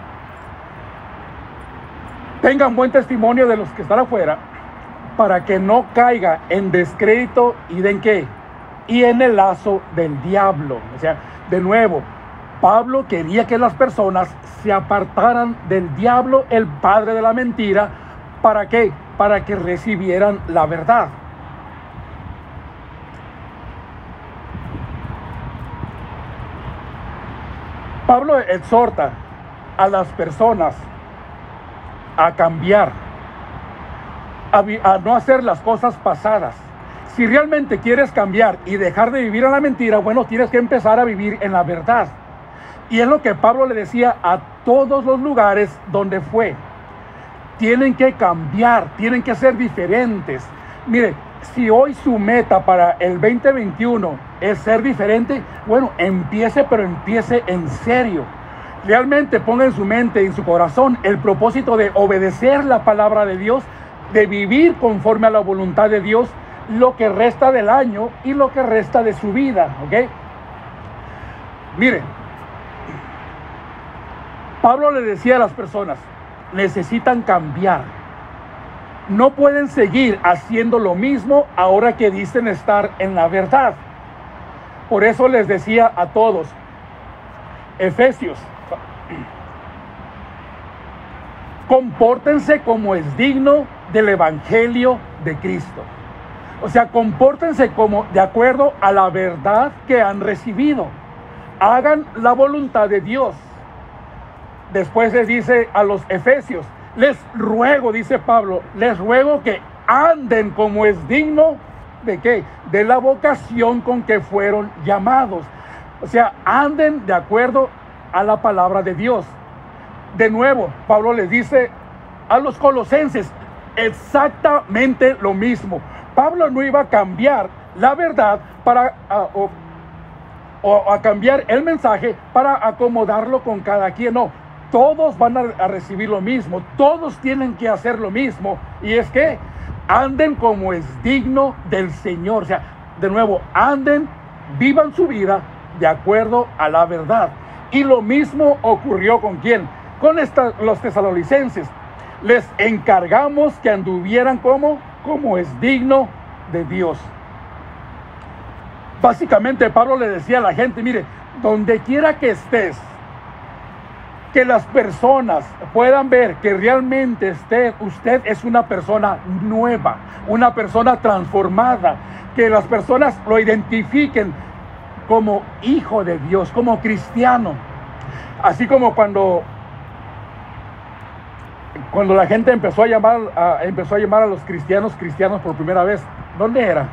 Tengan buen testimonio de los que están afuera, para que no caiga en descrédito y de en qué, y en el lazo del diablo. O sea, de nuevo, Pablo quería que las personas se apartaran del diablo, el padre de la mentira. ¿Para qué? Para que recibieran la verdad. Pablo exhorta a las personas a cambiar, a, a no hacer las cosas pasadas. Si realmente quieres cambiar y dejar de vivir en la mentira, bueno, tienes que empezar a vivir en la verdad. Y es lo que Pablo le decía a todos los lugares donde fue. Tienen que cambiar, tienen que ser diferentes. Mire, si hoy su meta para el veinte veintiuno es ser diferente, bueno, empiece, pero empiece en serio. Realmente ponga en su mente, en su corazón, el propósito de obedecer la palabra de Dios, de vivir conforme a la voluntad de Dios, lo que resta del año y lo que resta de su vida, ¿ok? Mire, Pablo le decía a las personas, necesitan cambiar. No pueden seguir haciendo lo mismo ahora que dicen estar en la verdad. Por eso les decía a todos, Efesios, compórtense como es digno del Evangelio de Cristo. O sea, compórtense como de acuerdo a la verdad que han recibido. Hagan la voluntad de Dios. Después les dice a los efesios, les ruego, dice Pablo, les ruego que anden como es digno de qué, de la vocación con que fueron llamados. O sea, anden de acuerdo a la palabra de Dios. De nuevo, Pablo les dice a los colosenses exactamente lo mismo. Pablo no iba a cambiar la verdad para a, o, o a cambiar el mensaje para acomodarlo con cada quien. No, todos van a, a recibir lo mismo, todos tienen que hacer lo mismo, y es que anden como es digno del Señor. O sea, de nuevo, anden, vivan su vida de acuerdo a la verdad. Y lo mismo ocurrió con quién, con esta, los tesalonicenses. Les encargamos que anduvieran como, como es digno de Dios. Básicamente Pablo le decía a la gente, mire, donde quiera que estés, que las personas puedan ver que realmente usted, usted es una persona nueva, una persona transformada, que las personas lo identifiquen como hijo de Dios, como cristiano. Así como cuando cuando la gente empezó a llamar a, empezó a llamar a los cristianos cristianos por primera vez. ¿Dónde era?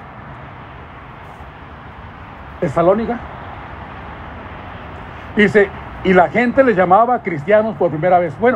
Tesalónica. Dice, y la gente les llamaba cristianos por primera vez. Bueno,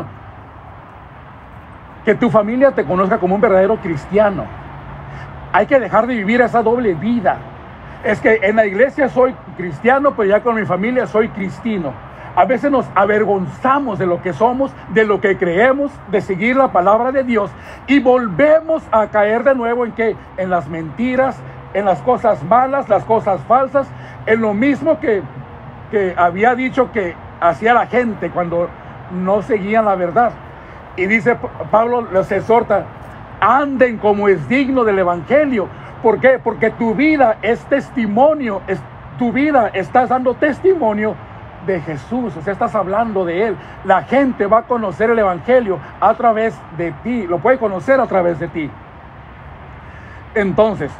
que tu familia te conozca como un verdadero cristiano. Hay que dejar de vivir esa doble vida. Es que en la iglesia soy cristiano, pero ya con mi familia soy cristino. A veces nos avergonzamos de lo que somos, de lo que creemos, de seguir la palabra de Dios, y volvemos a caer de nuevo en que en las mentiras, en las cosas malas, las cosas falsas, en lo mismo que, que había dicho que hacía la gente cuando no seguían la verdad. Y dice Pablo, les exhorta, anden como es digno del evangelio. ¿Por qué? Porque tu vida es testimonio, es, tu vida estás dando testimonio de Jesús, o sea, estás hablando de Él. La gente va a conocer el evangelio a través de ti, lo puede conocer a través de ti. Entonces,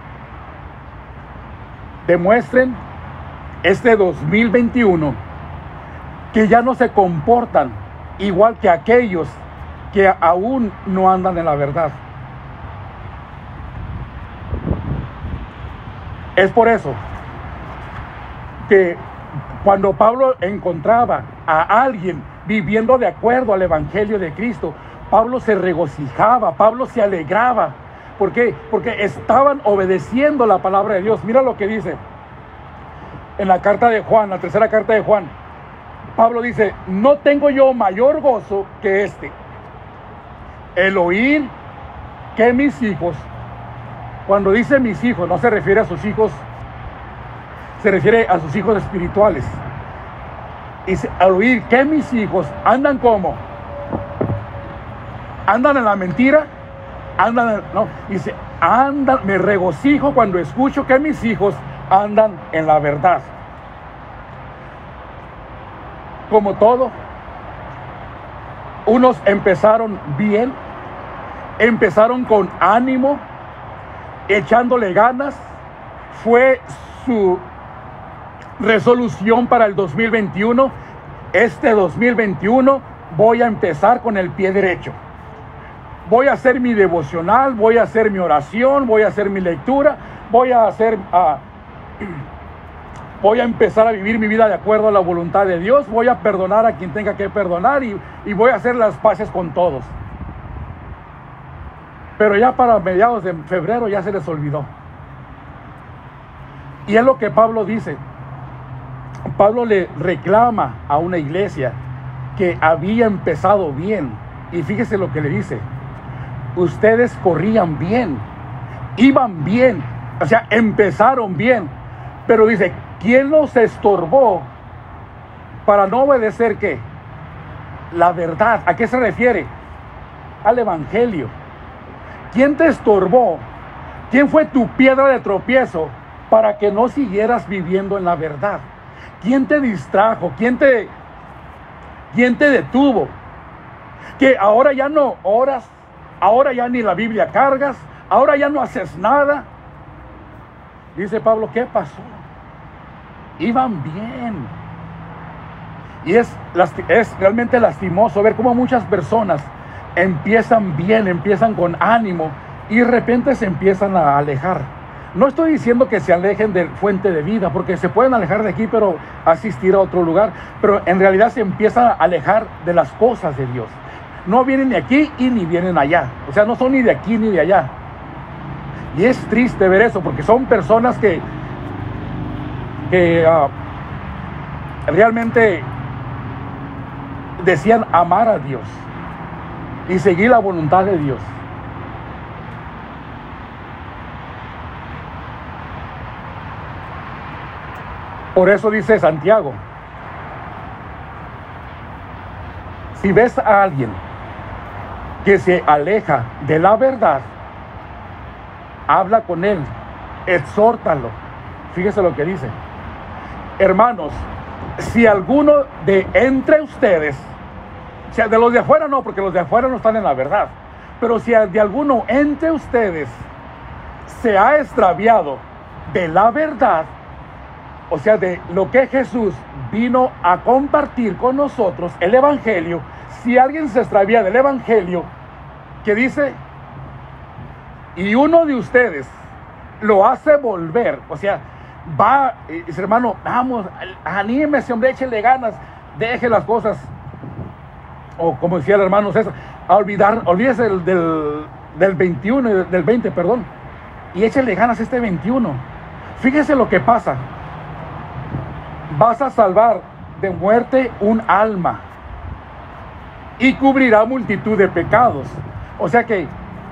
demuestren este dos mil veintiuno que ya no se comportan igual que aquellos que aún no andan en la verdad. Es por eso que cuando Pablo encontraba a alguien viviendo de acuerdo al evangelio de Cristo, Pablo se regocijaba, Pablo se alegraba. ¿Por qué? Porque estaban obedeciendo la palabra de Dios. Mira lo que dice en la carta de Juan, la tercera carta de Juan. Pablo dice, no tengo yo mayor gozo que este, el oír que mis hijos, cuando dice mis hijos, no se refiere a sus hijos, se refiere a sus hijos espirituales. Y al oír que mis hijos andan como, andan en la mentira, andan, en, no, dice, andan, me regocijo cuando escucho que mis hijos andan en la verdad. Como todo, unos empezaron bien, empezaron con ánimo, echándole ganas. Fue su resolución para el dos mil veintiuno. Este dos mil veintiuno voy a empezar con el pie derecho. Voy a hacer mi devocional, voy a hacer mi oración, voy a hacer mi lectura, voy a hacer... Uh, voy a empezar a vivir mi vida de acuerdo a la voluntad de Dios, voy a perdonar a quien tenga que perdonar y, y voy a hacer las paces con todos. Pero ya para mediados de febrero ya se les olvidó. Y es lo que Pablo dice. Pablo le reclama a una iglesia que había empezado bien. Y fíjese lo que le dice. Ustedes corrían bien, iban bien, o sea, empezaron bien. Pero dice, ¿quién los estorbó para no obedecer qué? La verdad. ¿A qué se refiere? Al evangelio. ¿Quién te estorbó? ¿Quién fue tu piedra de tropiezo para que no siguieras viviendo en la verdad? ¿Quién te distrajo? ¿Quién te, quién te detuvo? Que ahora ya no oras, ahora ya ni la Biblia cargas, ahora ya no haces nada. Dice Pablo, ¿qué pasó? Iban bien. Y es, es realmente lastimoso ver cómo muchas personas empiezan bien, empiezan con ánimo y de repente se empiezan a alejar. No estoy diciendo que se alejen de fuente de vida, porque se pueden alejar de aquí, pero asistir a otro lugar. Pero en realidad se empiezan a alejar de las cosas de Dios. No vienen ni aquí y ni vienen allá. O sea, no son ni de aquí ni de allá. Y es triste ver eso, porque son personas que, que uh, realmente decían amar a Dios y seguir la voluntad de Dios. Por eso dice Santiago, si ves a alguien que se aleja de la verdad, habla con él, exhórtalo. Fíjese lo que dice. Hermanos, si alguno de entre ustedes, o sea, de los de afuera no, porque los de afuera no están en la verdad, pero si de alguno entre ustedes se ha extraviado de la verdad, o sea, de lo que Jesús vino a compartir con nosotros, el Evangelio, si alguien se extravía del Evangelio, que dice, y uno de ustedes lo hace volver, o sea, va, y dice, hermano, vamos, anímese, hombre, échele ganas, deje las cosas, o como decía el hermano César, a olvidar, olvídese del, del, del veintiuno, del veinte, perdón, y échele ganas este veintiuno. Fíjese lo que pasa. Vas a salvar de muerte un alma y cubrirá multitud de pecados. O sea que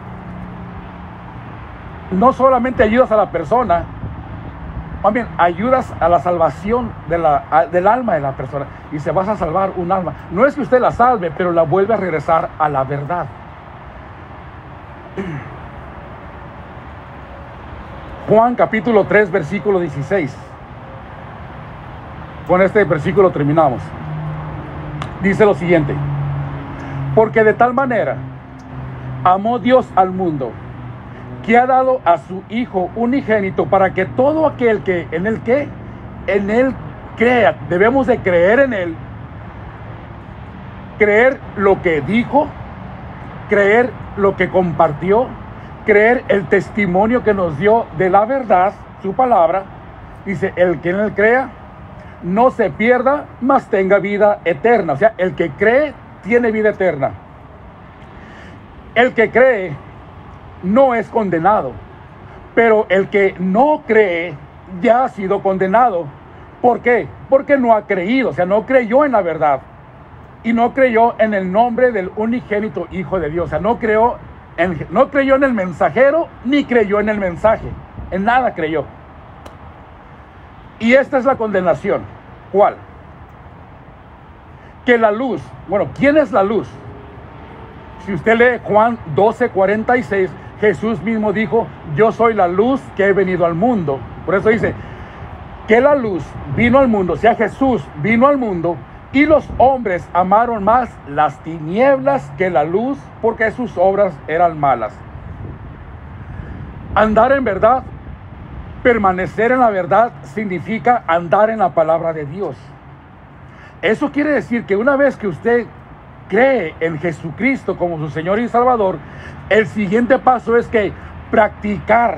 no solamente ayudas a la persona, más bien ayudas a la salvación de la, a, del alma de la persona, y se vas a salvar un alma. No es que usted la salve, pero la vuelve a regresar a la verdad. Juan capítulo tres, versículo dieciséis. Con este versículo terminamos. Dice lo siguiente: porque de tal manera amó Dios al mundo, que ha dado a su Hijo unigénito, para que todo aquel que en el que en él crea, debemos de creer en él, creer lo que dijo, creer lo que compartió, creer el testimonio que nos dio de la verdad, su palabra. Dice, el que en él crea no se pierda, mas tenga vida eterna. O sea, el que cree tiene vida eterna. El que cree no es condenado, pero el que no cree ya ha sido condenado. ¿Por qué? Porque no ha creído, o sea, no creyó en la verdad y no creyó en el nombre del unigénito Hijo de Dios. O sea, no creyó en, no creyó en el mensajero ni creyó en el mensaje, en nada creyó. Y esta es la condenación. ¿Cuál? Que la luz, bueno, ¿quién es la luz? Si usted lee Juan doce, cuarenta y seis, Jesús mismo dijo, yo soy la luz que he venido al mundo. Por eso dice, que la luz vino al mundo, o sea, Jesús vino al mundo, y los hombres amaron más las tinieblas que la luz, porque sus obras eran malas. Andar en verdad, permanecer en la verdad, significa andar en la palabra de Dios. Eso quiere decir que una vez que usted cree en Jesucristo como su Señor y Salvador, el siguiente paso es que practicar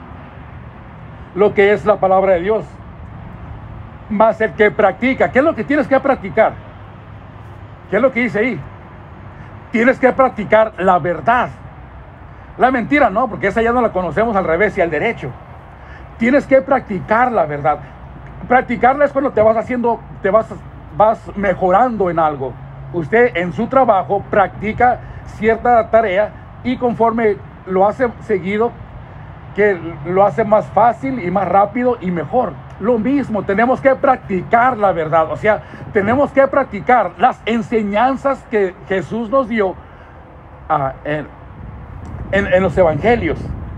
lo que es la palabra de Dios. Más el que practica, ¿qué es lo que tienes que practicar? ¿Qué es lo que dice ahí? Tienes que practicar la verdad. La mentira no, porque esa ya no la conocemos al revés y al derecho. Tienes que practicar la verdad. Practicarla es cuando te vas haciendo, te vas, vas mejorando en algo. Usted en su trabajo practica cierta tarea y conforme lo hace seguido, que lo hace más fácil y más rápido y mejor. Lo mismo, tenemos que practicar la verdad, o sea, tenemos que practicar las enseñanzas que Jesús nos dio uh, en, en, en los evangelios.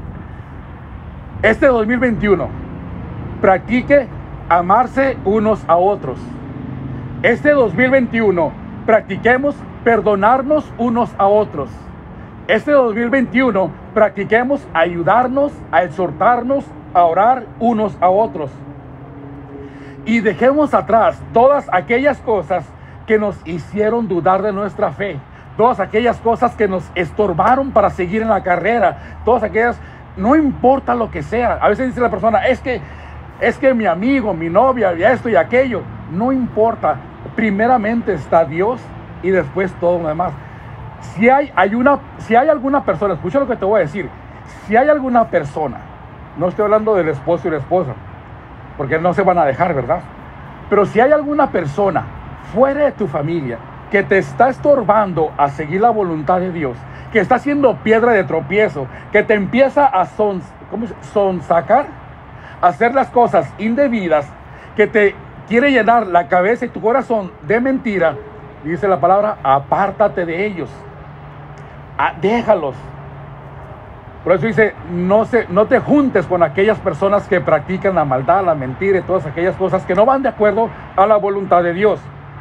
Este dos mil veintiuno, practique amarse unos a otros. Este dos mil veintiuno, practiquemos perdonarnos unos a otros. Este dos mil veintiuno, practiquemos ayudarnos, a exhortarnos, a orar unos a otros. Y dejemos atrás todas aquellas cosas que nos hicieron dudar de nuestra fe. Todas aquellas cosas que nos estorbaron para seguir en la carrera. Todas aquellas, no importa lo que sea. A veces dice la persona, es que, es que mi amigo, mi novia, y esto y aquello. No importa. Primeramente está Dios y después todo lo demás. Si hay, hay una, si hay alguna persona, escucha lo que te voy a decir. Si hay alguna persona, no estoy hablando del esposo y la esposa, porque no se van a dejar, ¿verdad? Pero si hay alguna persona fuera de tu familia que te está estorbando a seguir la voluntad de Dios, que está haciendo piedra de tropiezo, que te empieza a son, ¿cómo se? sonsacar, a hacer las cosas indebidas, que te quiere llenar la cabeza y tu corazón de mentira, dice la palabra, apártate de ellos, ah, déjalos. Por eso dice, no, se, no te juntes con aquellas personas que practican la maldad, la mentira y todas aquellas cosas que no van de acuerdo a la voluntad de Dios.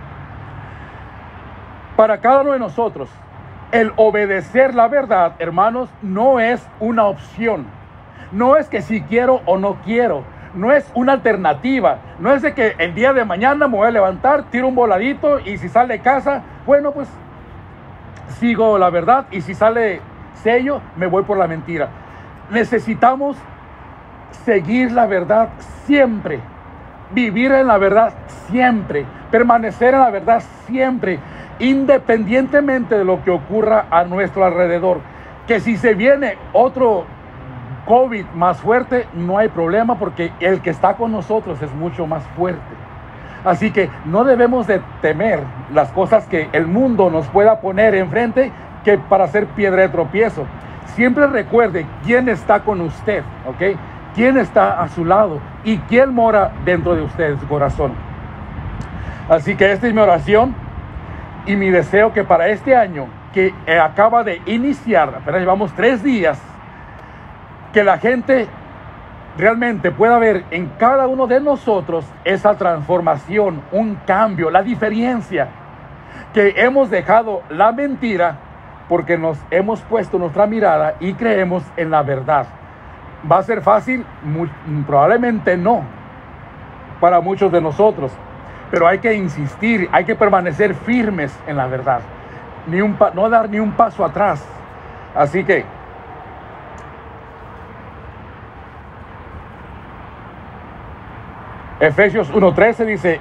Para cada uno de nosotros, el obedecer la verdad, hermanos, no es una opción. No es que si quiero o no quiero. No es una alternativa. No es de que el día de mañana me voy a levantar, tiro un voladito y si sale casa, bueno, pues sigo la verdad, y si sale sello, me voy por la mentira. Necesitamos seguir la verdad siempre, vivir en la verdad siempre, permanecer en la verdad siempre, independientemente de lo que ocurra a nuestro alrededor. Que si se viene otro COVID más fuerte, no hay problema, porque el que está con nosotros es mucho más fuerte. Así que no debemos de temer las cosas que el mundo nos pueda poner enfrente, que para ser piedra de tropiezo. Siempre recuerde quién está con usted, ¿ok? Quién está a su lado y quién mora dentro de usted, en su corazón. Así que esta es mi oración y mi deseo, que para este año que acaba de iniciar, apenas llevamos tres días, que la gente realmente pueda ver en cada uno de nosotros esa transformación, un cambio, la diferencia, que hemos dejado la mentira porque nos hemos puesto nuestra mirada y creemos en la verdad. ¿Va a ser fácil? Muy, probablemente no, para muchos de nosotros, pero hay que insistir, hay que permanecer firmes en la verdad, ni un, no dar ni un paso atrás. Así que Efesios uno trece dice: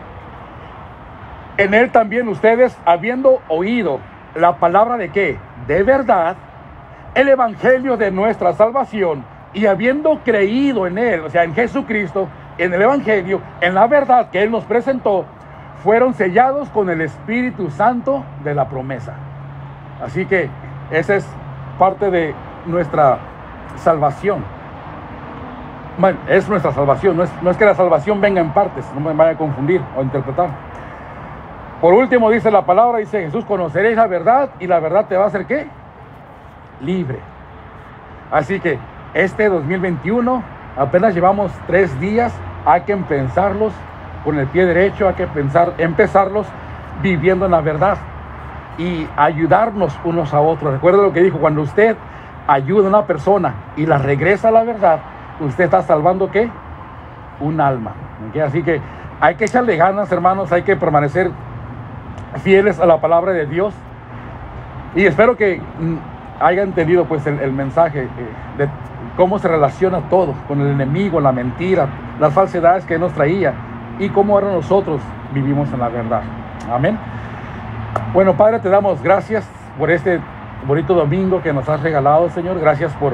en él también ustedes, habiendo oído la palabra de qué, de verdad, el evangelio de nuestra salvación, y habiendo creído en él, o sea, en Jesucristo, en el evangelio, en la verdad que él nos presentó, fueron sellados con el Espíritu Santo de la promesa. Así que esa es parte de nuestra salvación. Bueno, es nuestra salvación, no es, no es que la salvación venga en partes, no me vaya a confundir o interpretar. Por último dice la palabra, dice Jesús: conoceréis la verdad y la verdad te va a hacer ¿qué? Libre. Así que este dos mil veintiuno, apenas llevamos tres días, hay que empezarlos con el pie derecho, hay que pensar, empezarlos viviendo en la verdad y ayudarnos unos a otros. Recuerda lo que dijo: cuando usted ayuda a una persona y la regresa a la verdad, usted está salvando ¿qué? Un alma. ¿Okay? Así que hay que echarle ganas, hermanos, hay que permanecer fieles a la palabra de Dios. Y espero que haya entendido pues el, el mensaje de cómo se relaciona todo con el enemigo, la mentira, las falsedades que nos traía y cómo ahora nosotros vivimos en la verdad. Amén. Bueno, Padre, te damos gracias por este bonito domingo que nos has regalado, Señor. Gracias por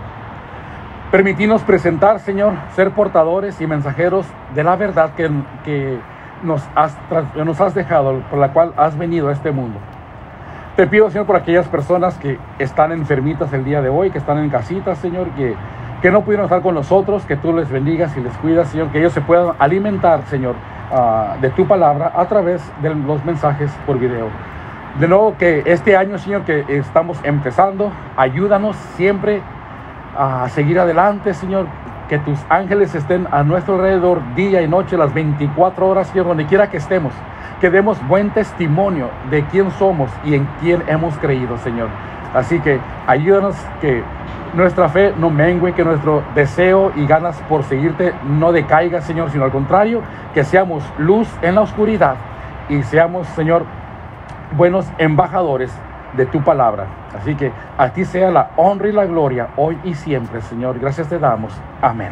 permitirnos presentar, Señor, ser portadores y mensajeros de la verdad que, que nos, has, nos has dejado, por la cual has venido a este mundo. Te pido, Señor, por aquellas personas que están enfermitas el día de hoy, que están en casitas, Señor, que, que no pudieron estar con nosotros, que tú les bendigas y les cuidas, Señor, que ellos se puedan alimentar, Señor, uh, de tu palabra a través de los mensajes por video. De nuevo, que este año, Señor, que estamos empezando, ayúdanos siempre a seguir adelante, Señor, que tus ángeles estén a nuestro alrededor día y noche, las veinticuatro horas, Señor, donde quiera que estemos, que demos buen testimonio de quién somos y en quién hemos creído, Señor. Así que ayúdanos que nuestra fe no mengue, que nuestro deseo y ganas por seguirte no decaiga, Señor, sino al contrario, que seamos luz en la oscuridad y seamos, Señor, buenos embajadores de tu palabra. Así que a ti sea la honra y la gloria hoy y siempre, Señor. Gracias te damos. Amén.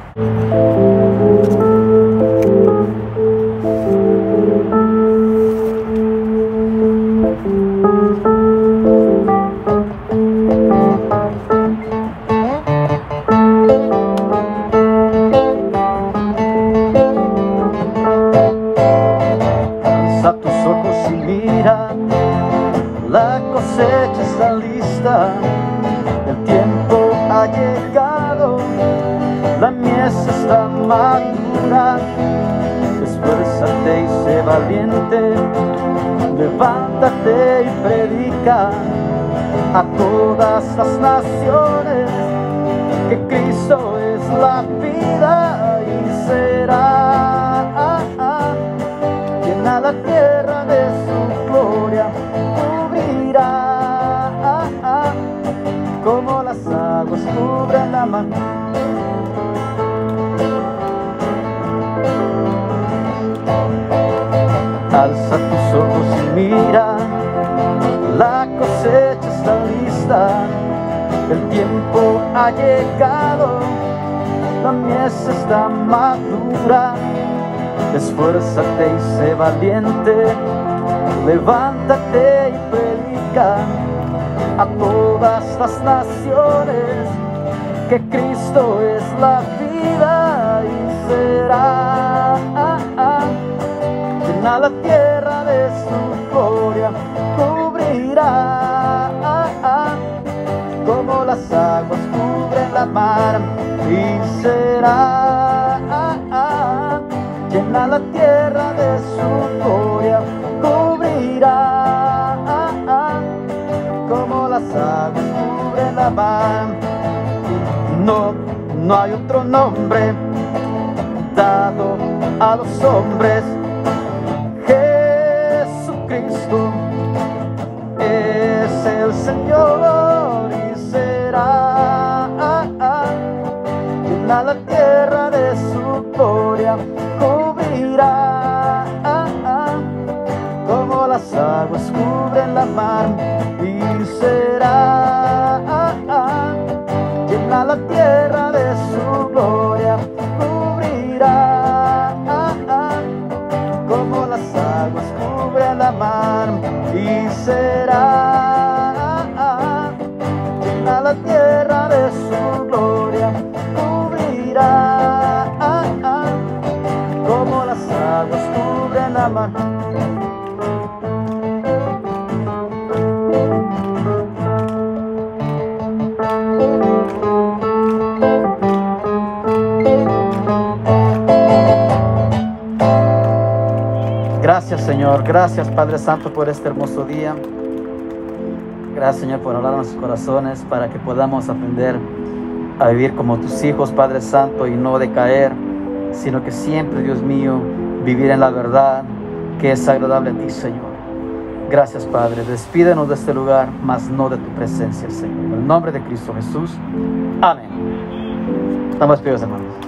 Alza tus ojos y mira, la cosecha está lista, el tiempo ha llegado, la mies está madura. Esfuérzate y sé valiente, levántate y predica a todas las naciones que Cristo es la vida y será llena la tierra de su gloria, cubrirá como las aguas cubren la mar. Alza tus ojos y mira, la cosecha está lista, el tiempo ha llegado, la mies está madura. Esfuérzate y sé valiente, levántate y predica a todas las naciones que Cristo es la vida y será llena la tierra de su gloria, cubrirá como las aguas cubren la mar y será llena la tierra de su gloria, cubrirá como las aguas cubren la mar. No, no hay otro nombre dado a los hombres. Jesucristo es el Señor y será llena la tierra de su gloria, cubrirá como las aguas cubren la mar y será llena la tierra de su gloria, cubrirá como las aguas cubren la mar y será llena la tierra de su gloria, cubrirá como las aguas cubren la mar. Gracias, Señor. Gracias, Padre Santo, por este hermoso día. Gracias, Señor, por hablar a nuestros corazones para que podamos aprender a vivir como tus hijos, Padre Santo, y no decaer, sino que siempre, Dios mío, vivir en la verdad que es agradable a ti, Señor. Gracias, Padre. Despídenos de este lugar, mas no de tu presencia, Señor. En el nombre de Cristo Jesús. Amén. Estamos despedidos, hermanos.